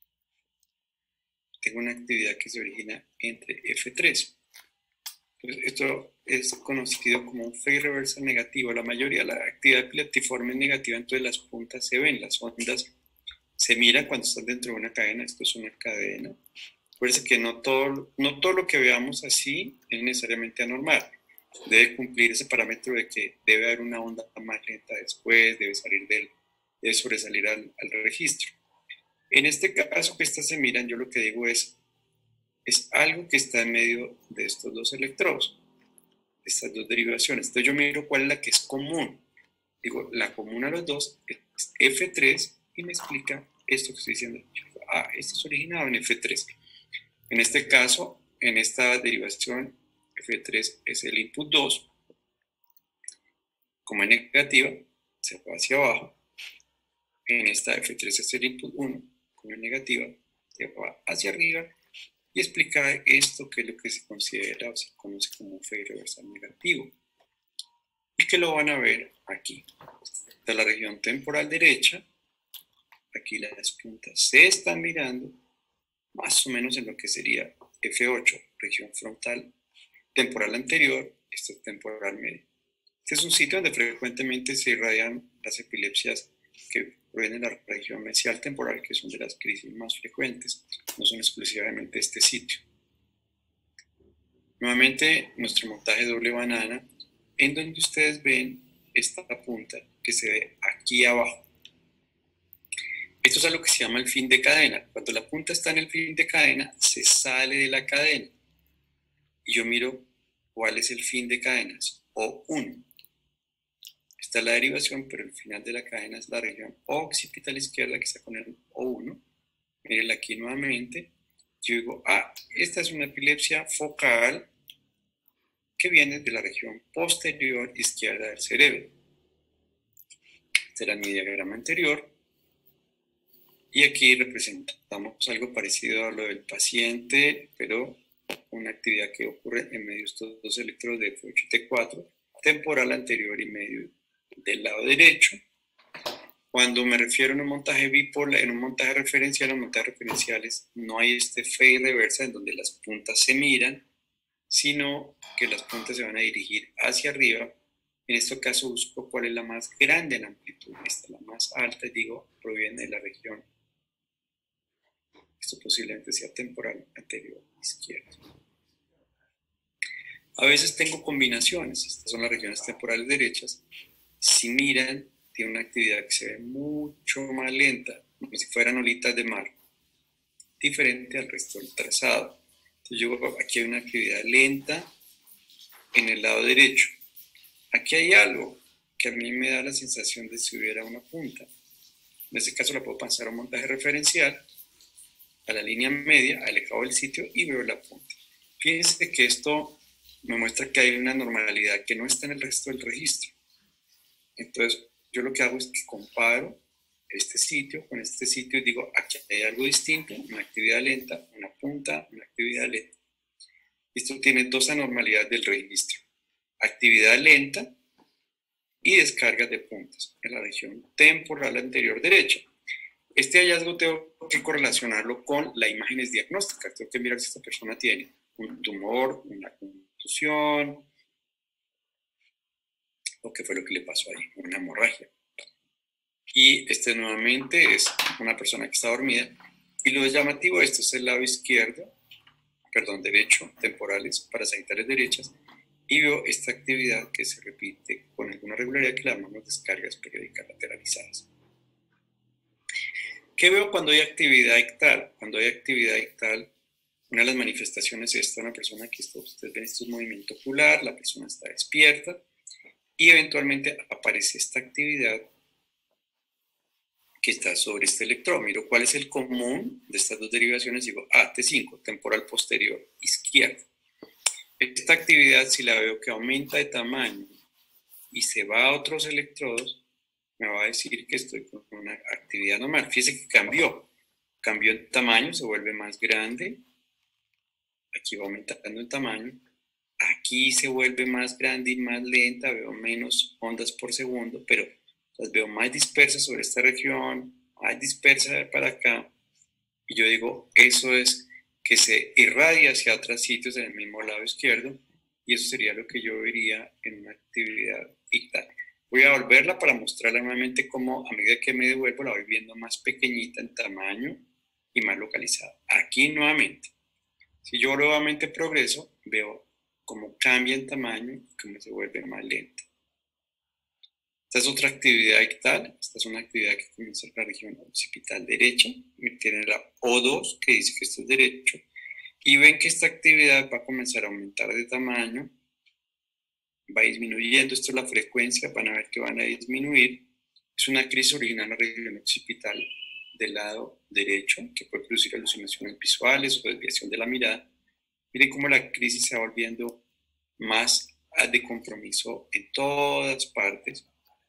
Speaker 1: tengo una actividad que se origina entre F3. Entonces, esto es conocido como un phase reversal negativo. La mayoría de la actividad epileptiforme es negativa, entonces las puntas se ven, las ondas se miran cuando están dentro de una cadena. Esto es una cadena. Acuérdense que no todo lo que veamos así es necesariamente anormal. Debe cumplir ese parámetro de que debe haber una onda más lenta después, debe sobresalir al registro. En este caso que estas se miran, yo lo que digo es algo que está en medio de estos dos electrodos, estas dos derivaciones. Entonces yo miro cuál es la que es común. Digo, la común a los dos es F3 y me explica esto que estoy diciendo. Esto es originado en F3. En este caso, en esta derivación, F3 es el input 2. Como es negativa, se va hacia abajo. En esta F3 es el input 1. Como es negativa, se va hacia arriba. Y explica esto, que es lo que se considera o se conoce como un phase reversal negativo. Y que lo van a ver aquí. De la región temporal derecha, aquí las puntas se están mirando más o menos en lo que sería F8, región frontal temporal anterior, esto es temporal medio. Este es un sitio donde frecuentemente se irradian las epilepsias que provienen de la región mesial temporal, que son de las crisis más frecuentes, no son exclusivamente este sitio. Nuevamente, nuestro montaje doble banana, en donde ustedes ven esta punta que se ve aquí abajo. Esto es algo que se llama el fin de cadena. Cuando la punta está en el fin de cadena, se sale de la cadena. Y yo miro cuál es el fin de cadenas, O1. Esta es la derivación, pero el final de la cadena es la región occipital izquierda que está con el O1. Miren aquí nuevamente. Yo digo, esta es una epilepsia focal que viene de la región posterior izquierda del cerebro. Este era mi diagrama anterior. Y aquí representamos algo parecido a lo del paciente, pero una actividad que ocurre en medio de estos dos electrodos de F8 y T4, temporal anterior y medio del lado derecho. Cuando me refiero a un montaje bipolar, en un montaje referencial, en montajes referenciales no hay este phase reversal en donde las puntas se miran, sino que las puntas se van a dirigir hacia arriba. En este caso busco cuál es la más grande en amplitud. Esta, la más alta, digo, proviene de la región. Esto posiblemente sea temporal anterior izquierda. A veces tengo combinaciones. Estas son las regiones temporales derechas. Si miran, tiene una actividad que se ve mucho más lenta, como si fueran olitas de mar, diferente al resto del trazado. Entonces yo aquí hay una actividad lenta en el lado derecho. Aquí hay algo que a mí me da la sensación de si hubiera una punta. En este caso la puedo pasar a un montaje referencial, a la línea media, al cabo del sitio y veo la punta. Fíjense que esto me muestra que hay una normalidad que no está en el resto del registro. Entonces, yo lo que hago es que comparo este sitio con este sitio y digo, aquí hay algo distinto, una actividad lenta, una punta, una actividad lenta. Esto tiene dos anormalidades del registro. Actividad lenta y descargas de puntas en la región temporal anterior derecha. Este hallazgo tengo que correlacionarlo con las imágenes diagnósticas. Tengo que mirar si esta persona tiene un tumor, una contusión, o qué fue lo que le pasó ahí, una hemorragia. Y este nuevamente es una persona que está dormida. Y lo llamativo, esto es el lado izquierdo, perdón, derecho, temporales parasanitarias derechas. Y veo esta actividad que se repite con alguna regularidad que la llamamos descargas periódicas lateralizadas. ¿Qué veo cuando hay actividad ictal? Cuando hay actividad ictal, una de las manifestaciones es esta, una persona que ustedes ven, esto es movimiento ocular, la persona está despierta y eventualmente aparece esta actividad que está sobre este electrodo. Miro cuál es el común de estas dos derivaciones. Digo, T5, temporal posterior izquierdo. Esta actividad, si la veo que aumenta de tamaño y se va a otros electrodos, me va a decir que estoy con una actividad normal. Fíjense que cambió en tamaño, se vuelve más grande. Aquí va aumentando en tamaño. Aquí se vuelve más grande y más lenta, veo menos ondas por segundo, pero las veo más dispersas sobre esta región, más dispersas para acá. Y yo digo, eso es que se irradia hacia otros sitios en el mismo lado izquierdo, y eso sería lo que yo vería en una actividad ictal. Voy a volverla para mostrarla nuevamente cómo a medida que me devuelvo la voy viendo más pequeñita en tamaño y más localizada. Aquí nuevamente, si yo nuevamente progreso, veo cómo cambia en tamaño y cómo se vuelve más lenta. Esta es otra actividad ictal. Esta es una actividad que comienza en la región occipital derecha. Tiene la O2 que dice que esto es derecho. Y ven que esta actividad va a comenzar a aumentar de tamaño. Va disminuyendo. Esto es la frecuencia. Van a ver que van a disminuir. Es una crisis original en la región occipital del lado derecho que puede producir alucinaciones visuales o desviación de la mirada. Miren cómo la crisis se va volviendo más de compromiso en todas partes.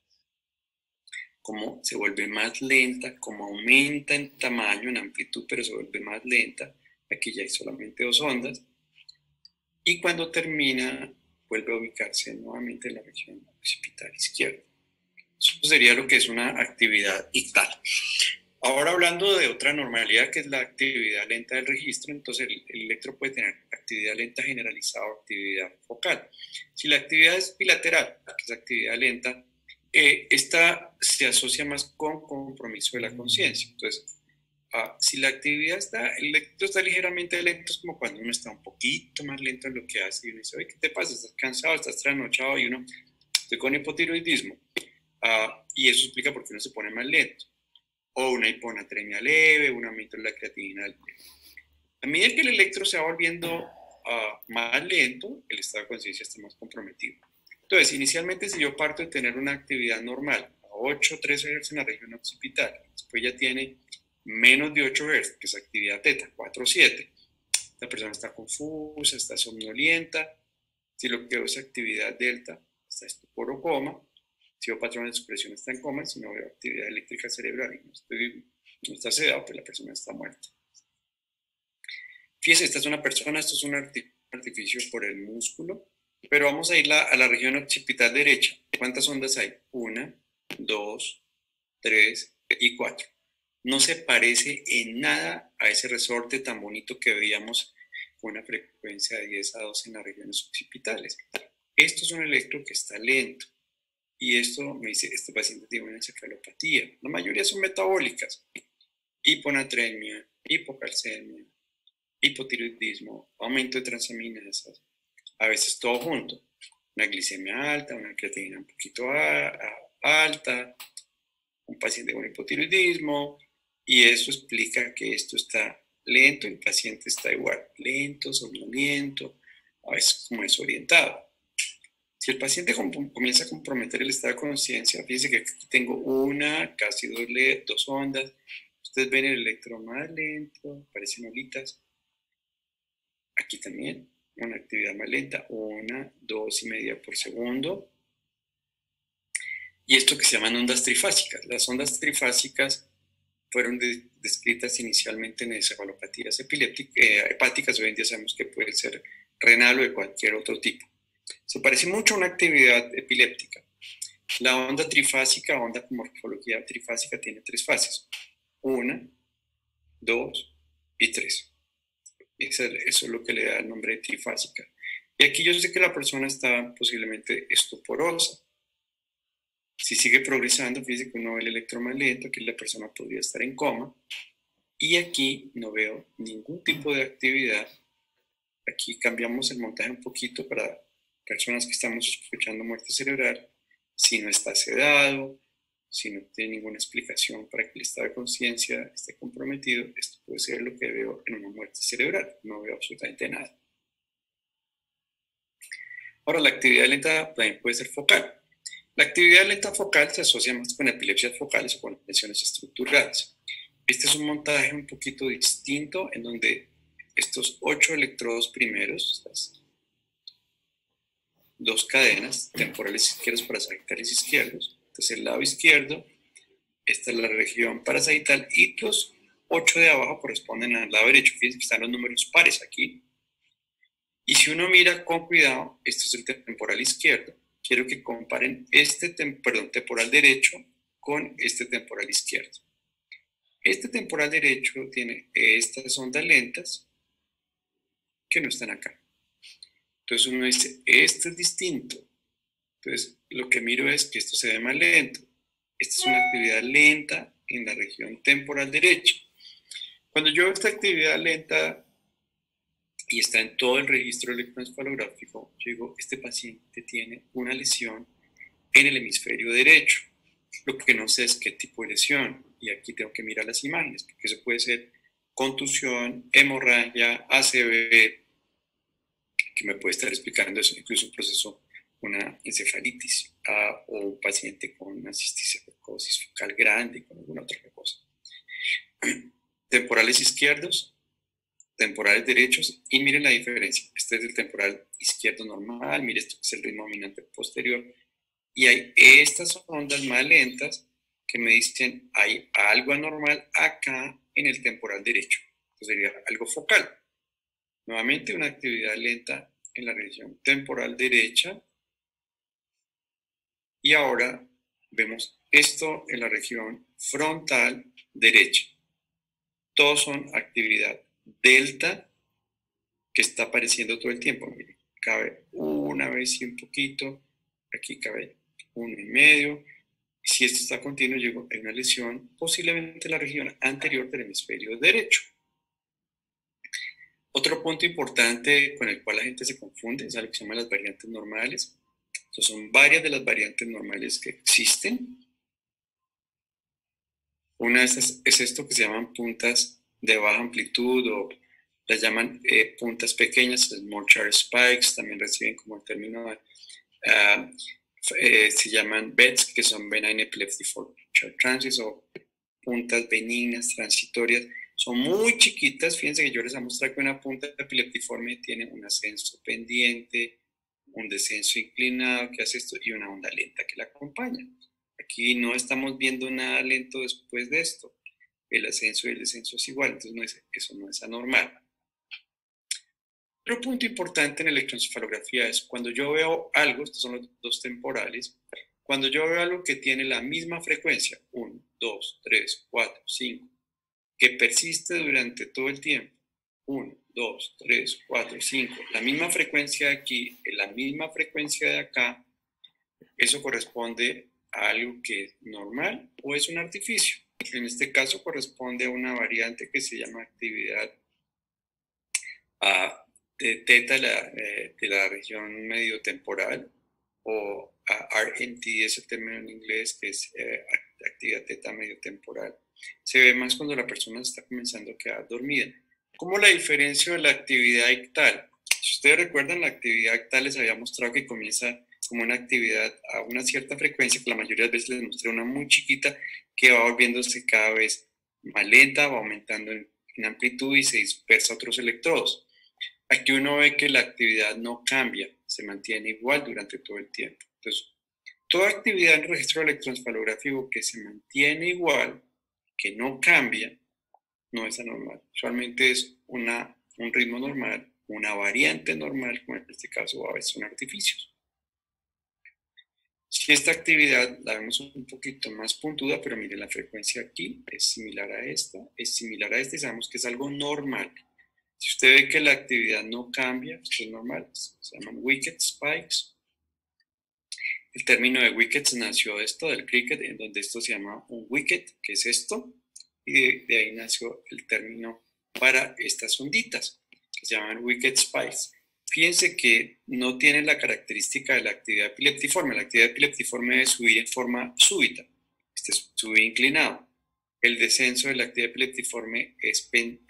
Speaker 1: Cómo se vuelve más lenta, cómo aumenta en tamaño, en amplitud, pero se vuelve más lenta. Aquí ya hay solamente dos ondas. Y cuando termina, vuelve a ubicarse nuevamente en la región occipital izquierda. Eso sería lo que es una actividad ictal. Ahora hablando de otra normalidad, que es la actividad lenta del registro, entonces el electro puede tener actividad lenta generalizada o actividad focal. Si la actividad es bilateral, que es actividad lenta, esta se asocia más con compromiso de la conciencia. Entonces, si la actividad el electro está ligeramente lento, es como cuando uno está un poquito más lento en lo que hace y uno dice, oye, ¿qué te pasa? ¿Estás cansado? ¿Estás trasnochado? Y uno, estoy con hipotiroidismo. Y eso explica por qué uno se pone más lento. O una hiponatremia leve, un aumento de la creatinina. A medida que el electro se va volviendo más lento, el estado de conciencia está más comprometido. Entonces, inicialmente si yo parto de tener una actividad normal a 8, 13 Hz en la región occipital, después ya tiene menos de 8 Hz, que es actividad teta, 4 o 7. La persona está confusa, está somnolienta. Si lo que veo es actividad delta, está estupor o coma. Si veo patrones de expresión, está en coma. Si no veo actividad eléctrica cerebral y no está sedado, pues la persona está muerta. Fíjense, esta es una persona, esto es un artificio por el músculo, pero vamos a ir a la región occipital derecha. ¿Cuántas ondas hay? 1, 2, 3 y 4. No se parece en nada a ese resorte tan bonito que veíamos con una frecuencia de 10 a 12 en las regiones occipitales. Esto es un electro que está lento. Y esto me dice, este paciente tiene una encefalopatía. La mayoría son metabólicas. Hiponatremia, hipocalcemia, hipotiroidismo, aumento de transaminasas, a veces todo junto. Una glicemia alta, una creatinina un poquito alta, un paciente con hipotiroidismo, y eso explica que esto está lento, el paciente está igual, lento, somnoliento, a veces como desorientado. Si el paciente comienza a comprometer el estado de conciencia, fíjense que aquí tengo casi dos ondas. Ustedes ven el electro más lento, parecen olitas. Aquí también. una actividad más lenta, 1, 2,5 por segundo. Y esto que se llaman ondas trifásicas. Las ondas trifásicas fueron descritas inicialmente en encefalopatías hepáticas. Hoy en día sabemos que puede ser renal o de cualquier otro tipo. Se parece mucho a una actividad epiléptica. La onda trifásica, onda con morfología trifásica, tiene 3 fases. 1, 2 y 3. Eso es lo que le da el nombre de trifásica. Y aquí yo sé que la persona está posiblemente estuporosa. Si sigue progresando, fíjese que uno ve el electro más lento, aquí la persona podría estar en coma. Y aquí no veo ningún tipo de actividad. Aquí cambiamos el montaje un poquito para personas que estamos escuchando muerte cerebral. Si no está sedado, si no tiene ninguna explicación para que el estado de conciencia esté comprometido, esto puede ser lo que veo en una muerte cerebral. No veo absolutamente nada. Ahora, la actividad lenta también puede ser focal. La actividad lenta focal se asocia más con epilepsias focales o con lesiones estructurales. Este es un montaje un poquito distinto en donde estos 8 electrodos primeros, estas 2 cadenas temporales izquierdos parasagitales izquierdos, este es el lado izquierdo, esta es la región parasagital y los 8 de abajo corresponden al lado derecho. Fíjense que están los números pares aquí. Y si uno mira con cuidado, esto es el temporal izquierdo. Quiero que comparen este temporal derecho con este temporal izquierdo. Este temporal derecho tiene estas ondas lentas que no están acá. Entonces uno dice, esto es distinto. Entonces lo que miro es que esto se ve más lento. Esta es una actividad lenta en la región temporal derecha. Cuando yo veo esta actividad lenta y está en todo el registro electroencefalográfico, yo digo, este paciente tiene una lesión en el hemisferio derecho. Lo que no sé es qué tipo de lesión, y aquí tengo que mirar las imágenes, porque eso puede ser contusión, hemorragia, ACV, que me puede estar explicando eso, incluso un proceso, una encefalitis, o un paciente con una cisticercosis focal grande, con alguna otra cosa. Temporales izquierdos, temporales derechos, y miren la diferencia. Este es el temporal izquierdo normal, mire, esto es el ritmo dominante posterior, y hay estas ondas más lentas que me dicen hay algo anormal acá en el temporal derecho. Esto sería algo focal. Nuevamente una actividad lenta en la región temporal derecha, y ahora vemos esto en la región frontal derecha. Todos son actividad delta que está apareciendo todo el tiempo. Miren, cabe una vez y un poquito, aquí cabe 1,5. Si esto está continuo, llego a una lesión posiblemente en la región anterior del hemisferio derecho. Otro punto importante con el cual la gente se confunde es algo que se llama las variantes normales. Entonces, son varias de las variantes normales que existen. Una de estas es esto que se llaman puntas de baja amplitud, o las llaman puntas pequeñas, small charge spikes, también reciben como el término, se llaman BETs, que son benign epileptiform transients, o puntas benignas transitorias. Son muy chiquitas. Fíjense que yo les voy a mostrar que una punta epileptiforme tiene un ascenso pendiente, un descenso inclinado que hace esto y una onda lenta que la acompaña. Aquí no estamos viendo nada lento después de esto. El ascenso y el descenso es igual, entonces eso no es anormal. Otro punto importante en electroencefalografía es cuando yo veo algo, estos son los 2 temporales, cuando yo veo algo que tiene la misma frecuencia, 1, 2, 3, 4, 5, que persiste durante todo el tiempo, 1, 2, 3, 4, 5, la misma frecuencia de aquí, la misma frecuencia de acá, eso corresponde a algo que es normal o es un artificio. En este caso corresponde a una variante que se llama actividad de teta de la región medio temporal, o RNT es el término en inglés, que es actividad teta medio temporal. Se ve más cuando la persona está comenzando a quedar dormida. ¿Cómo la diferencio de la actividad ictal? Si ustedes recuerdan, la actividad ictal les había mostrado que comienza como una actividad a una cierta frecuencia, que la mayoría de veces les mostré una muy chiquita, que va volviéndose cada vez más lenta, va aumentando en amplitud y se dispersa a otros electrodos. Aquí uno ve que la actividad no cambia, se mantiene igual durante todo el tiempo. Entonces, toda actividad en registro electroencefalográfico que se mantiene igual, que no cambia, no es anormal. Usualmente es un ritmo normal, una variante normal, como en este caso a veces son artificios. Si esta actividad la vemos un poquito más puntuda, pero miren la frecuencia aquí es similar a esta, y sabemos que es algo normal. Si usted ve que la actividad no cambia, esto es normal, se llaman wicket spikes. El término de wickets nació de esto, del cricket, en donde esto se llama un wicket, que es esto, y de ahí nació el término para estas onditas, que se llaman wicket spikes. Fíjense que no tienen la característica de la actividad epileptiforme. La actividad epileptiforme es subir en forma súbita. Este es subir inclinado. El descenso de la actividad epileptiforme es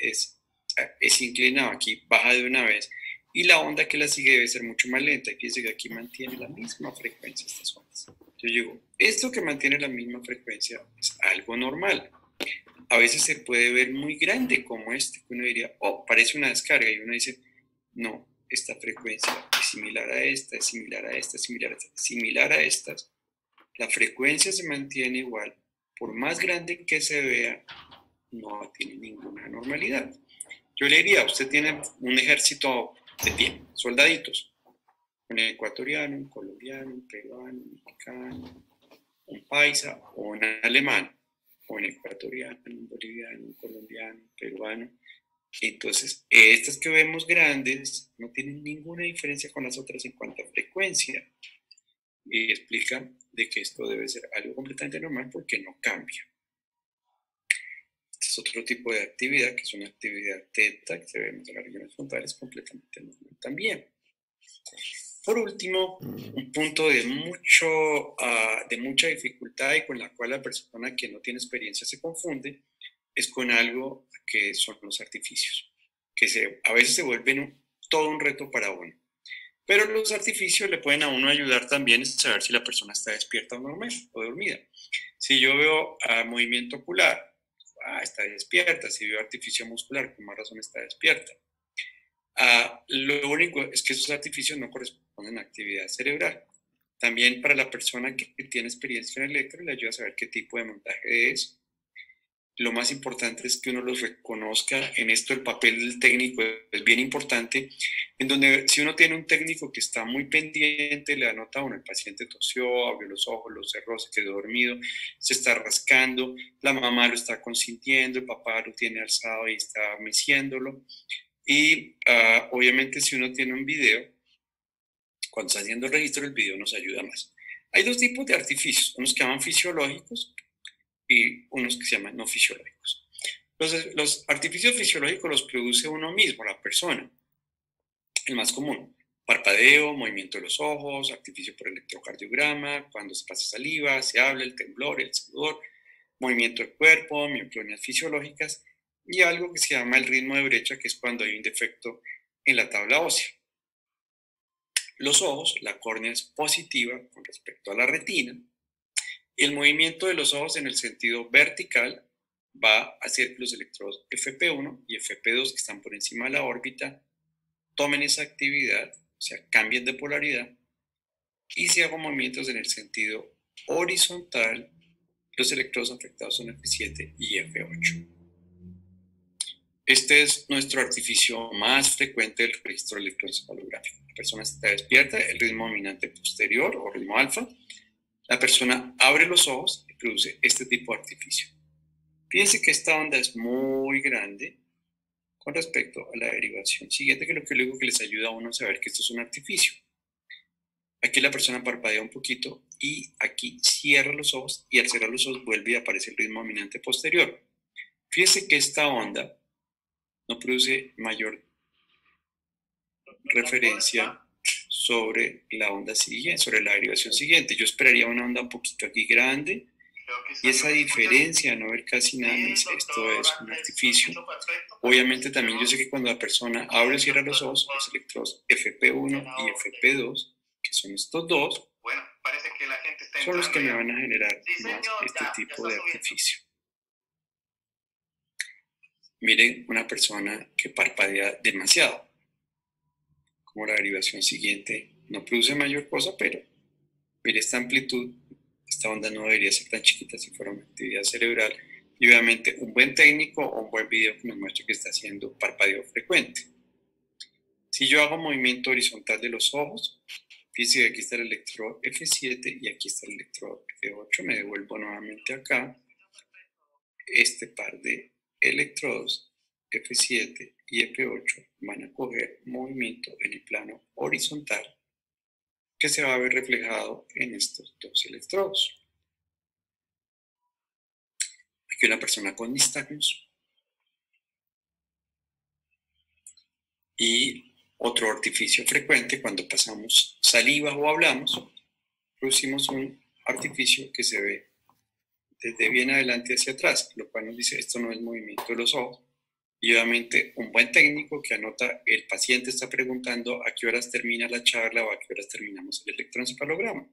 Speaker 1: inclinado. Aquí baja de una vez. Y la onda que la sigue debe ser mucho más lenta. Y fíjense que aquí mantiene la misma frecuencia estas ondas. Yo digo, esto que mantiene la misma frecuencia es algo normal. A veces se puede ver muy grande como este, que uno diría, oh, parece una descarga. Y uno dice, no, esta frecuencia es similar a esta, es similar a esta, es similar a esta, es similar a estas. La frecuencia se mantiene igual. Por más grande que se vea, no tiene ninguna normalidad. Yo le diría, usted tiene un ejército de pie, soldaditos, un ecuatoriano, un colombiano, un peruano, un mexicano, un paisa o un alemán, o un ecuatoriano, un boliviano, un colombiano, un peruano. Entonces, estas que vemos grandes no tienen ninguna diferencia con las otras en cuanto a frecuencia. Y explica de que esto debe ser algo completamente normal porque no cambia. Este es otro tipo de actividad, que es una actividad teta, que se ve en las regiones frontales, completamente normal también. Por último, un punto de mucha dificultad y con la cual la persona que no tiene experiencia se confunde, es con algo que son los artificios, que a veces se vuelven todo un reto para uno. Pero los artificios le pueden a uno ayudar también a saber si la persona está despierta o dormida. Si yo veo movimiento ocular, está despierta. Si veo artificio muscular, con más razón está despierta. Lo único es que esos artificios no corresponden a actividad cerebral. También para la persona que tiene experiencia en electro le ayuda a saber qué tipo de montaje es. Lo más importante es que uno los reconozca. En esto el papel del técnico es bien importante, en donde si uno tiene un técnico que está muy pendiente, le anota a uno, el paciente tosió, abrió los ojos, los cerró, se quedó dormido, se está rascando, la mamá lo está consintiendo, el papá lo tiene alzado y está meciéndolo. Y obviamente si uno tiene un video, cuando está haciendo el registro, el video nos ayuda más. Hay dos tipos de artificios, unos que llaman fisiológicos y unos que se llaman no fisiológicos. Los artificios fisiológicos los produce uno mismo, la persona. El más común, parpadeo, movimiento de los ojos, artificio por electrocardiograma, cuando se pasa saliva, se habla, el temblor, el sudor, movimiento del cuerpo, mioclonias fisiológicas y algo que se llama el ritmo de brecha, que es cuando hay un defecto en la tabla ósea. Los ojos, la córnea es positiva con respecto a la retina. El movimiento de los ojos en el sentido vertical va a hacer que los electrodos FP1 y FP2 que están por encima de la órbita tomen esa actividad, o sea, cambien de polaridad, y si hago movimientos en el sentido horizontal, los electrodos afectados son F7 y F8. Este es nuestro artificio más frecuente del registro electroencefalográfico. La persona está despierta, el ritmo dominante posterior o ritmo alfa. La persona abre los ojos y produce este tipo de artificio. Fíjense que esta onda es muy grande con respecto a la derivación siguiente, que es lo que luego que les ayuda a uno a saber que esto es un artificio. Aquí la persona parpadea un poquito y aquí cierra los ojos y al cerrar los ojos vuelve y aparece el ritmo dominante posterior. Fíjense que esta onda no produce mayor referencia sobre la onda siguiente, sobre la derivación siguiente. Yo esperaría una onda un poquito aquí grande y esa diferencia de no ver casi nada me dice esto es un artificio. Obviamente también yo sé que cuando la persona abre o cierra los ojos, los electrodos FP1 y FP2, que son estos dos, son los que me van a generar más este tipo de artificio. Miren una persona que parpadea demasiado. como la derivación siguiente no produce mayor cosa, pero mire esta amplitud, esta onda no debería ser tan chiquita si fuera una actividad cerebral. Y obviamente un buen técnico o un buen video que nos muestre que está haciendo parpadeo frecuente. Si yo hago movimiento horizontal de los ojos, fíjense que aquí está el electrodo F7 y aquí está el electrodo F8. Me devuelvo nuevamente acá. Este par de electrodos F7 y F8 van a coger movimiento en el plano horizontal que se va a ver reflejado en estos dos electrodos. Aquí una persona con nistagmus y otro artificio frecuente cuando pasamos saliva o hablamos, producimos un artificio que se ve desde bien adelante hacia atrás, lo cual nos dice esto no es movimiento de los ojos. Y obviamente un buen técnico que anota el paciente está preguntando a qué horas termina la charla o a qué horas terminamos el electroencefalograma.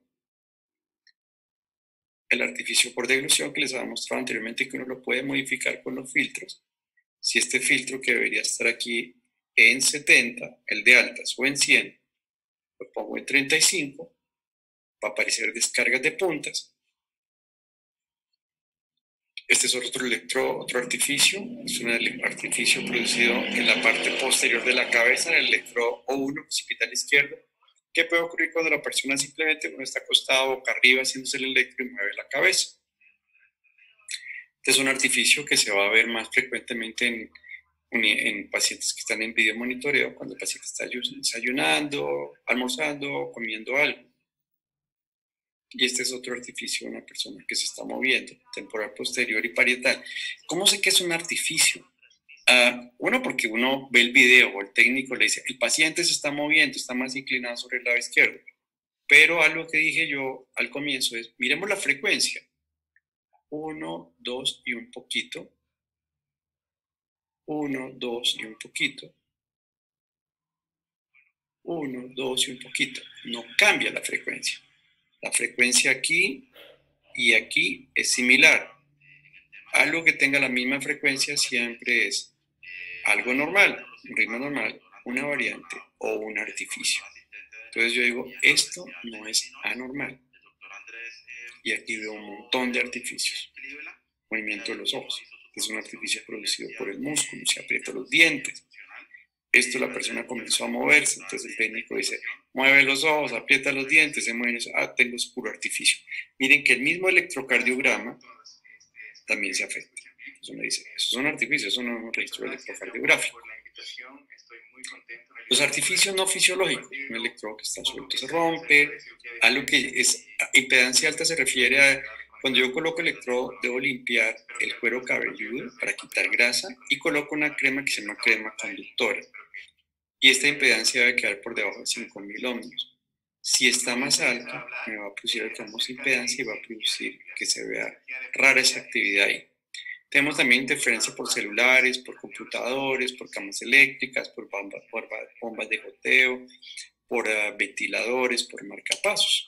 Speaker 1: El artificio por deglución que les había mostrado anteriormente que uno lo puede modificar con los filtros. Si este filtro que debería estar aquí en 70, el de altas, o en 100, lo pongo en 35, va a aparecer descargas de puntas. Este es otro electrodo, otro artificio, es un artificio producido en la parte posterior de la cabeza, en el electrodo O1 occipital izquierdo. ¿Qué puede ocurrir cuando la persona simplemente uno está acostado boca arriba haciéndose el electro y mueve la cabeza? Este es un artificio que se va a ver más frecuentemente en pacientes que están en video monitoreo, cuando el paciente está desayunando, almorzando, comiendo algo. Y este es otro artificio de una persona que se está moviendo, temporal posterior y parietal. ¿Cómo sé que es un artificio? Uno, porque uno ve el video o el técnico le dice, el paciente se está moviendo, está más inclinado sobre el lado izquierdo. Pero algo que dije yo al comienzo es, miremos la frecuencia. 1, 2 y un poquito. 1, 2 y un poquito. 1, 2 y un poquito. No cambia la frecuencia. La frecuencia aquí y aquí es similar. Algo que tenga la misma frecuencia siempre es algo normal, un ritmo normal, una variante o un artificio. Entonces yo digo, esto no es anormal. Y aquí veo un montón de artificios. Movimiento de los ojos. Es un artificio producido por el músculo, se aprieta los dientes. Esto la persona comenzó a moverse, entonces el técnico dice, mueve los ojos, aprieta los dientes, se mueve, tengo puro artificio. Miren que el mismo electrocardiograma también se afecta. Entonces uno dice, eso es un artificio, eso no es un registro electrocardiográfico. Los artificios no fisiológicos, un electrodo que está suelto se rompe, algo que es impedancia alta se refiere a cuando yo coloco el electrodo debo limpiar el cuero cabelludo para quitar grasa y coloco una crema que se llama crema conductora. Y esta impedancia debe quedar por debajo de 5000 ohmios. Si está más alta, me va a producir la famosa impedancia y va a producir que se vea rara esa actividad ahí. Tenemos también interferencia por celulares, por computadores, por camas eléctricas, por bombas de goteo, por ventiladores, por marcapasos.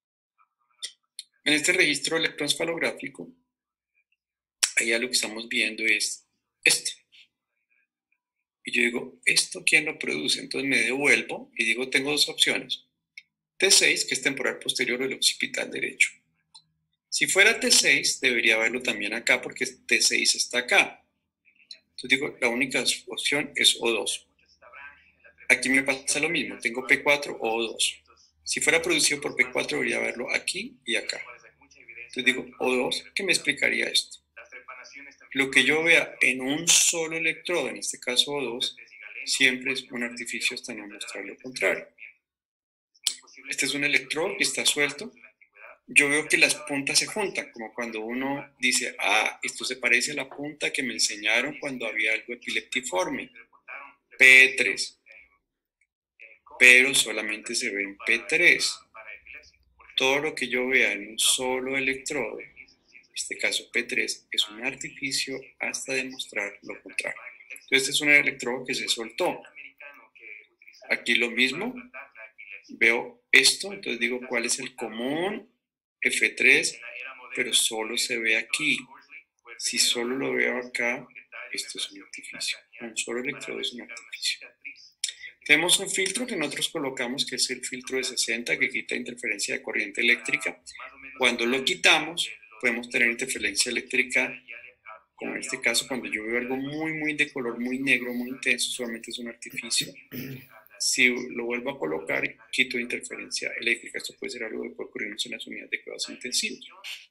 Speaker 1: En este registro electroencefalográfico, ahí lo que estamos viendo es esto. Y yo digo, ¿esto quién lo produce? Entonces me devuelvo y digo, tengo dos opciones. T6, que es temporal posterior del occipital derecho. Si fuera T6, debería verlo también acá porque T6 está acá. Entonces digo, la única opción es O2. Aquí me pasa lo mismo, tengo P4 o O2. Si fuera producido por P4, debería verlo aquí y acá. Entonces digo, O2, ¿qué me explicaría esto? Lo que yo vea en un solo electrodo, en este caso O2, siempre es un artificio hasta no mostrar lo contrario. Este es un electrodo que está suelto. Yo veo que las puntas se juntan, como cuando uno dice, esto se parece a la punta que me enseñaron cuando había algo epileptiforme, P3, pero solamente se ve en P3. Todo lo que yo vea en un solo electrodo, en este caso P3, es un artificio hasta demostrar lo contrario. Entonces este es un electrodo que se soltó. Aquí lo mismo, veo esto, entonces digo cuál es el común, F3, pero solo se ve aquí. Si solo lo veo acá, esto es un artificio. Un solo electrodo es un artificio. Tenemos un filtro que nosotros colocamos, que es el filtro de 60, que quita interferencia de corriente eléctrica. Cuando lo quitamos, podemos tener interferencia eléctrica, como en este caso, cuando yo veo algo muy de color muy negro, muy intenso, solamente es un artificio. Si lo vuelvo a colocar, quito interferencia eléctrica. Esto puede ser algo que puede ocurrirnos en las unidades de cuidados intensivos.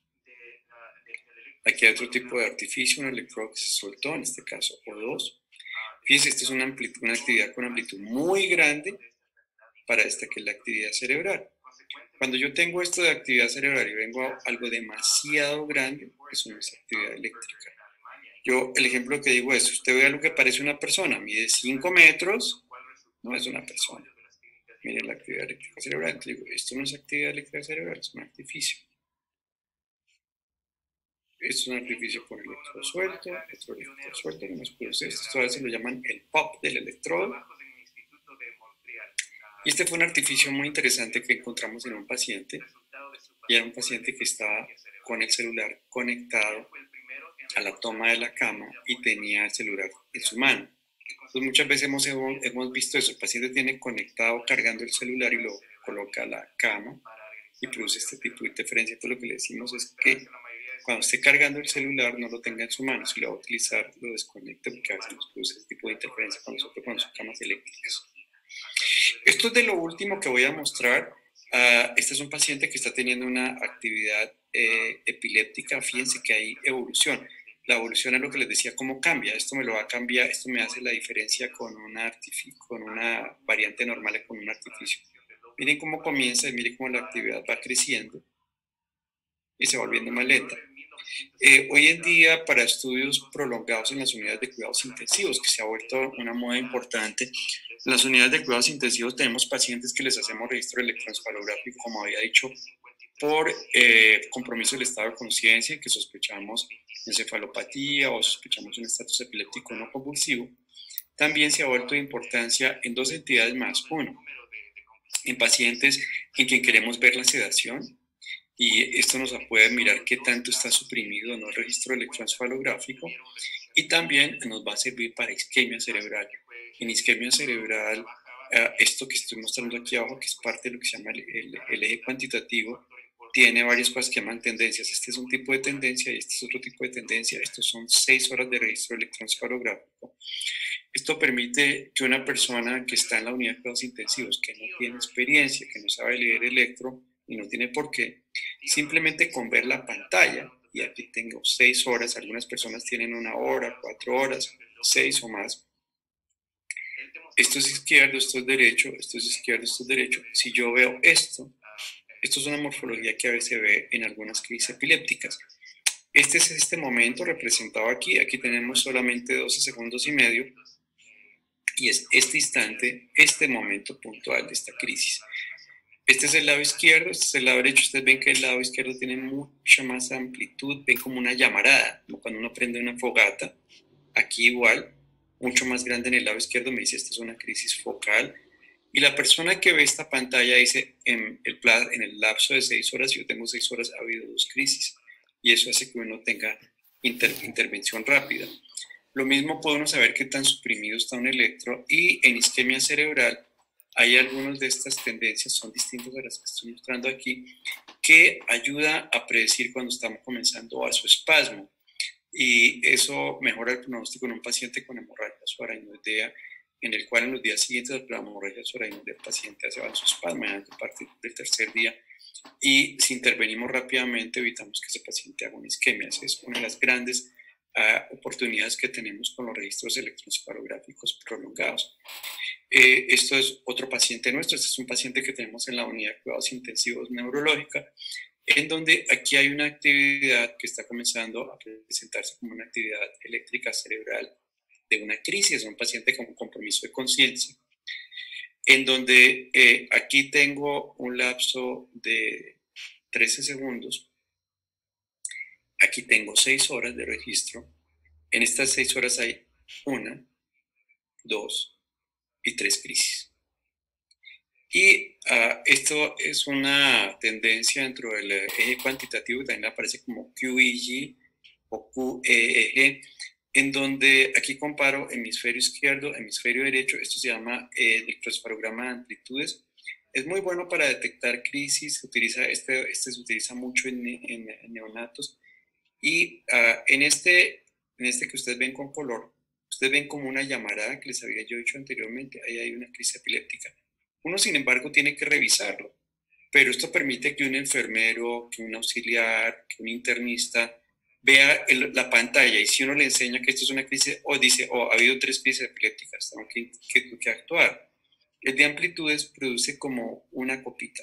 Speaker 1: Aquí hay otro tipo de artificio, un electrodo que se soltó, en este caso O2. Fíjense, esta es una actividad con amplitud muy grande para esta que es la actividad cerebral. Cuando yo tengo esto de actividad cerebral y vengo a algo demasiado grande, eso no es actividad eléctrica. Yo, el ejemplo que digo es, usted ve algo que parece una persona, mide 5 metros, no es una persona. Miren la actividad eléctrica cerebral. Entonces digo, esto no es actividad eléctrica cerebral, es un artificio. Esto es un artificio con electrodo suelto, otro electrodo suelto, no más puros estos. A veces lo llaman el pop del electrodo. Y este fue un artificio muy interesante que encontramos en un paciente. Y era un paciente que estaba con el celular conectado a la toma de la cama y tenía el celular en su mano. Entonces muchas veces hemos visto eso, el paciente tiene conectado cargando el celular y lo coloca a la cama y produce este tipo de interferencia. Entonces lo que le decimos es que cuando esté cargando el celular no lo tenga en su mano, si lo va a utilizar lo desconecte porque a veces nos produce este tipo de interferencia cuando nosotros con sus camas eléctricas. Esto es de lo último que voy a mostrar. Este es un paciente que está teniendo una actividad epiléptica. Fíjense que hay evolución. La evolución es lo que les decía, cómo cambia. Esto me lo va a cambiar, esto me hace la diferencia con una variante normal, con un artificio. Miren cómo comienza y miren cómo la actividad va creciendo y se va volviendo más lenta. Hoy en día, para estudios prolongados en las unidades de cuidados intensivos, que se ha vuelto una moda importante, en las unidades de cuidados intensivos tenemos pacientes que les hacemos registro electroencefalográfico, como había dicho, por compromiso del estado de conciencia, que sospechamos encefalopatía o sospechamos un estatus epiléptico no convulsivo. También se ha vuelto de importancia en dos entidades más. Uno, en pacientes en quien queremos ver la sedación, y esto nos puede mirar qué tanto está suprimido o no el registro electroencefalográfico, y también nos va a servir para isquemia cerebral. En isquemia cerebral, esto que estoy mostrando aquí abajo, que es parte de lo que se llama el eje cuantitativo, tiene varias cosas que llaman tendencias. Este es un tipo de tendencia y este es otro tipo de tendencia. Estos son 6 horas de registro electroencefalográfico. Esto permite que una persona que está en la unidad de cuidados intensivos, que no tiene experiencia, que no sabe leer electro y no tiene por qué, simplemente con ver la pantalla, y aquí tengo 6 horas, algunas personas tienen 1 hora, 4 horas, 6 o más. Esto es izquierdo, esto es derecho, esto es izquierdo, esto es derecho. Si yo veo esto es una morfología que a veces se ve en algunas crisis epilépticas. Este es este momento representado aquí. Aquí tenemos solamente 12 segundos y medio. Y es este instante, este momento puntual de esta crisis. Este es el lado izquierdo, este es el lado derecho. Ustedes ven que el lado izquierdo tiene mucha más amplitud. Ven como una llamarada, como cuando uno prende una fogata. Aquí igual, mucho más grande en el lado izquierdo. Me dice, esta es una crisis focal. Y la persona que ve esta pantalla dice, en el lapso de 6 horas, yo tengo 6 horas, ha habido 2 crisis. Y eso hace que uno tenga intervención rápida. Lo mismo puede uno saber qué tan suprimido está un electro. Y en isquemia cerebral hay algunas de estas tendencias, son distintas a las que estoy mostrando aquí, que ayuda a predecir cuando estamos comenzando vasoespasmo. Y eso mejora el pronóstico en un paciente con hemorragia subaracnoidea, en el cual en los días siguientes de la hemorragia subaracnoidea el paciente hace vasoespasmo a partir del tercer día, y si intervenimos rápidamente evitamos que ese paciente haga una isquemia. Esa es una de las grandes oportunidades que tenemos con los registros electroencefalográficos prolongados. Esto es otro paciente nuestro. Este es un paciente que tenemos en la unidad de cuidados intensivos neurológica, en donde aquí hay una actividad que está comenzando a presentarse como una actividad eléctrica cerebral de una crisis. Es un paciente con compromiso de conciencia, en donde aquí tengo un lapso de 13 segundos, aquí tengo 6 horas de registro. En estas 6 horas hay 1, 2 y 3 crisis. Y esto es una tendencia dentro del eje cuantitativo, también aparece como QEG o QEEG, en donde aquí comparo hemisferio izquierdo, hemisferio derecho. Esto se llama electroencefalograma de amplitudes. Es muy bueno para detectar crisis. Este se utiliza mucho en neonatos. Y en este que ustedes ven con color, ustedes ven como una llamarada que les había yo dicho anteriormente. Ahí hay una crisis epiléptica. Uno, sin embargo, tiene que revisarlo. Pero esto permite que un enfermero, que un auxiliar, que un internista vea la pantalla, y si uno le enseña que esto es una crisis, o dice, ha habido 3 crisis epilépticas, tengo que actuar. El de amplitudes produce como una copita,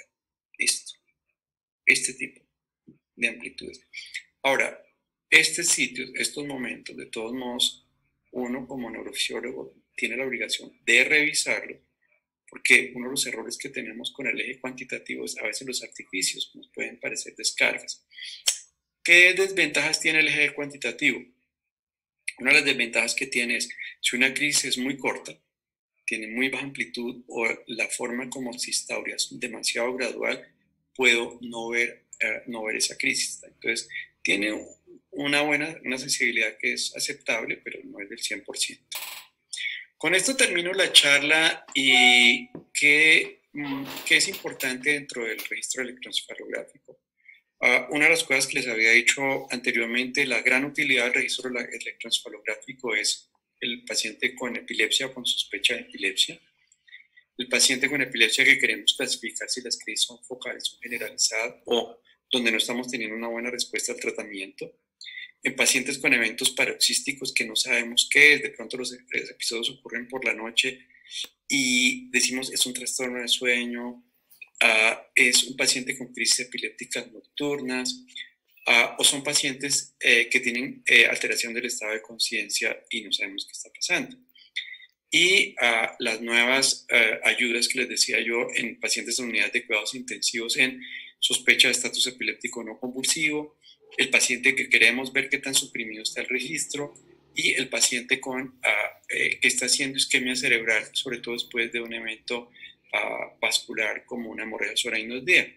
Speaker 1: este tipo de amplitudes. Ahora, estos momentos, de todos modos, uno como neurofisiólogo tiene la obligación de revisarlo, porque uno de los errores que tenemos con el eje cuantitativo es a veces los artificios, nos pueden parecer descargas. ¿Qué desventajas tiene el eje cuantitativo? Una de las desventajas que tiene es, si una crisis es muy corta, tiene muy baja amplitud, o la forma como se instaura es demasiado gradual, puedo no ver esa crisis. Entonces, tiene una sensibilidad que es aceptable, pero no es del 100%. Con esto termino la charla. ¿Y qué es importante dentro del registro electroencefalográfico? Una de las cosas que les había dicho anteriormente, la gran utilidad del registro electroencefalográfico es el paciente con epilepsia o con sospecha de epilepsia. El paciente con epilepsia que queremos clasificar si las crisis son focales o generalizadas, o donde no estamos teniendo una buena respuesta al tratamiento. En pacientes con eventos paroxísticos que no sabemos qué es, de pronto los episodios ocurren por la noche y decimos es un trastorno de sueño, es un paciente con crisis epilépticas nocturnas, o son pacientes que tienen alteración del estado de conciencia y no sabemos qué está pasando. Y las nuevas ayudas que les decía yo en pacientes de unidades de cuidados intensivos en sospecha de estatus epiléptico no convulsivo, el paciente que queremos ver qué tan suprimido está el registro, y el paciente que está haciendo isquemia cerebral, sobre todo después de un evento vascular como una hemorragia subaracnoidea.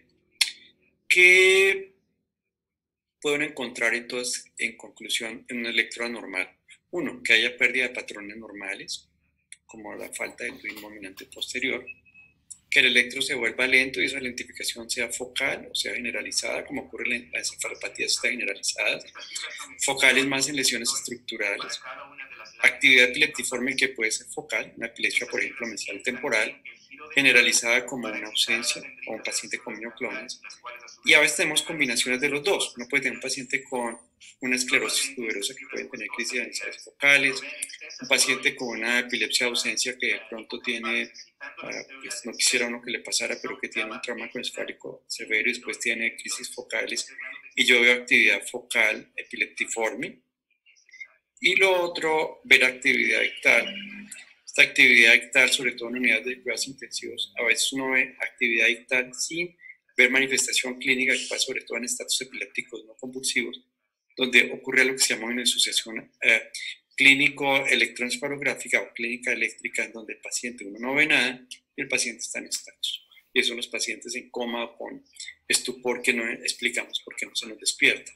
Speaker 1: ¿Qué pueden encontrar entonces en conclusión en un electro anormal? Uno, que haya pérdida de patrones normales, como la falta del ritmo dominante posterior, que el electro se vuelva lento y esa lentificación sea focal o sea generalizada, como ocurre en las encefalopatías generalizadas, focales más en lesiones estructurales, actividad epileptiforme que puede ser focal, una epilepsia por ejemplo mesial temporal, generalizada como una ausencia o un paciente con mioclones, y a veces tenemos combinaciones de los dos. Uno puede tener un paciente con una esclerosis tuberosa que puede tener crisis de ansiedades focales, un paciente con una epilepsia de ausencia que de pronto tiene, pues no quisiera uno que le pasara, pero que tiene un trauma encefálico severo y después tiene crisis focales, y yo veo actividad focal epileptiforme. Y lo otro, ver actividad ictal. Esta actividad ictal, sobre todo en unidades de cuidados intensivos, a veces uno ve actividad ictal sin ver manifestación clínica, que pasa sobre todo en estatus epilépticos no convulsivos, donde ocurre lo que se llama una disociación clínico-electroencefalográfica o clínica eléctrica, en donde el paciente uno no ve nada y el paciente está en estatus. Y esos son los pacientes en coma o con estupor que no explicamos por qué no se nos despierta.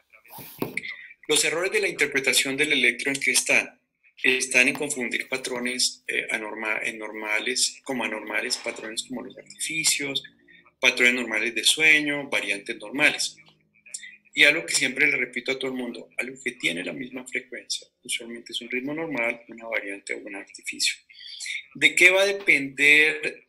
Speaker 1: Los errores de la interpretación del electro, ¿en qué están? Están en confundir patrones normales como anormales, patrones como los artificios, patrones normales de sueño, variantes normales. Y algo que siempre le repito a todo el mundo, algo que tiene la misma frecuencia, usualmente es un ritmo normal, una variante o un artificio. ¿De qué va a depender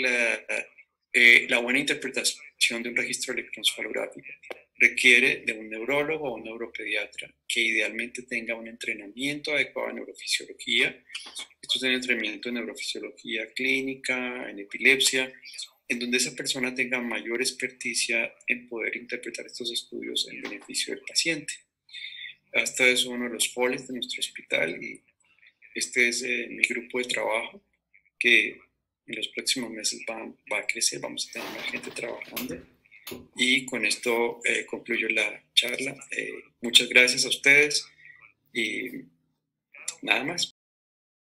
Speaker 1: la buena interpretación de un registro electroencefalográfico? Requiere de un neurólogo o un neuropediatra que idealmente tenga un entrenamiento adecuado en neurofisiología. Esto es un entrenamiento en neurofisiología clínica, en epilepsia, en donde esa persona tenga mayor experticia en poder interpretar estos estudios en beneficio del paciente. Este es uno de los poles de nuestro hospital y este es mi grupo de trabajo que en los próximos meses va a crecer, vamos a tener más gente trabajando. Y con esto concluyo la charla. Muchas gracias a ustedes y nada más.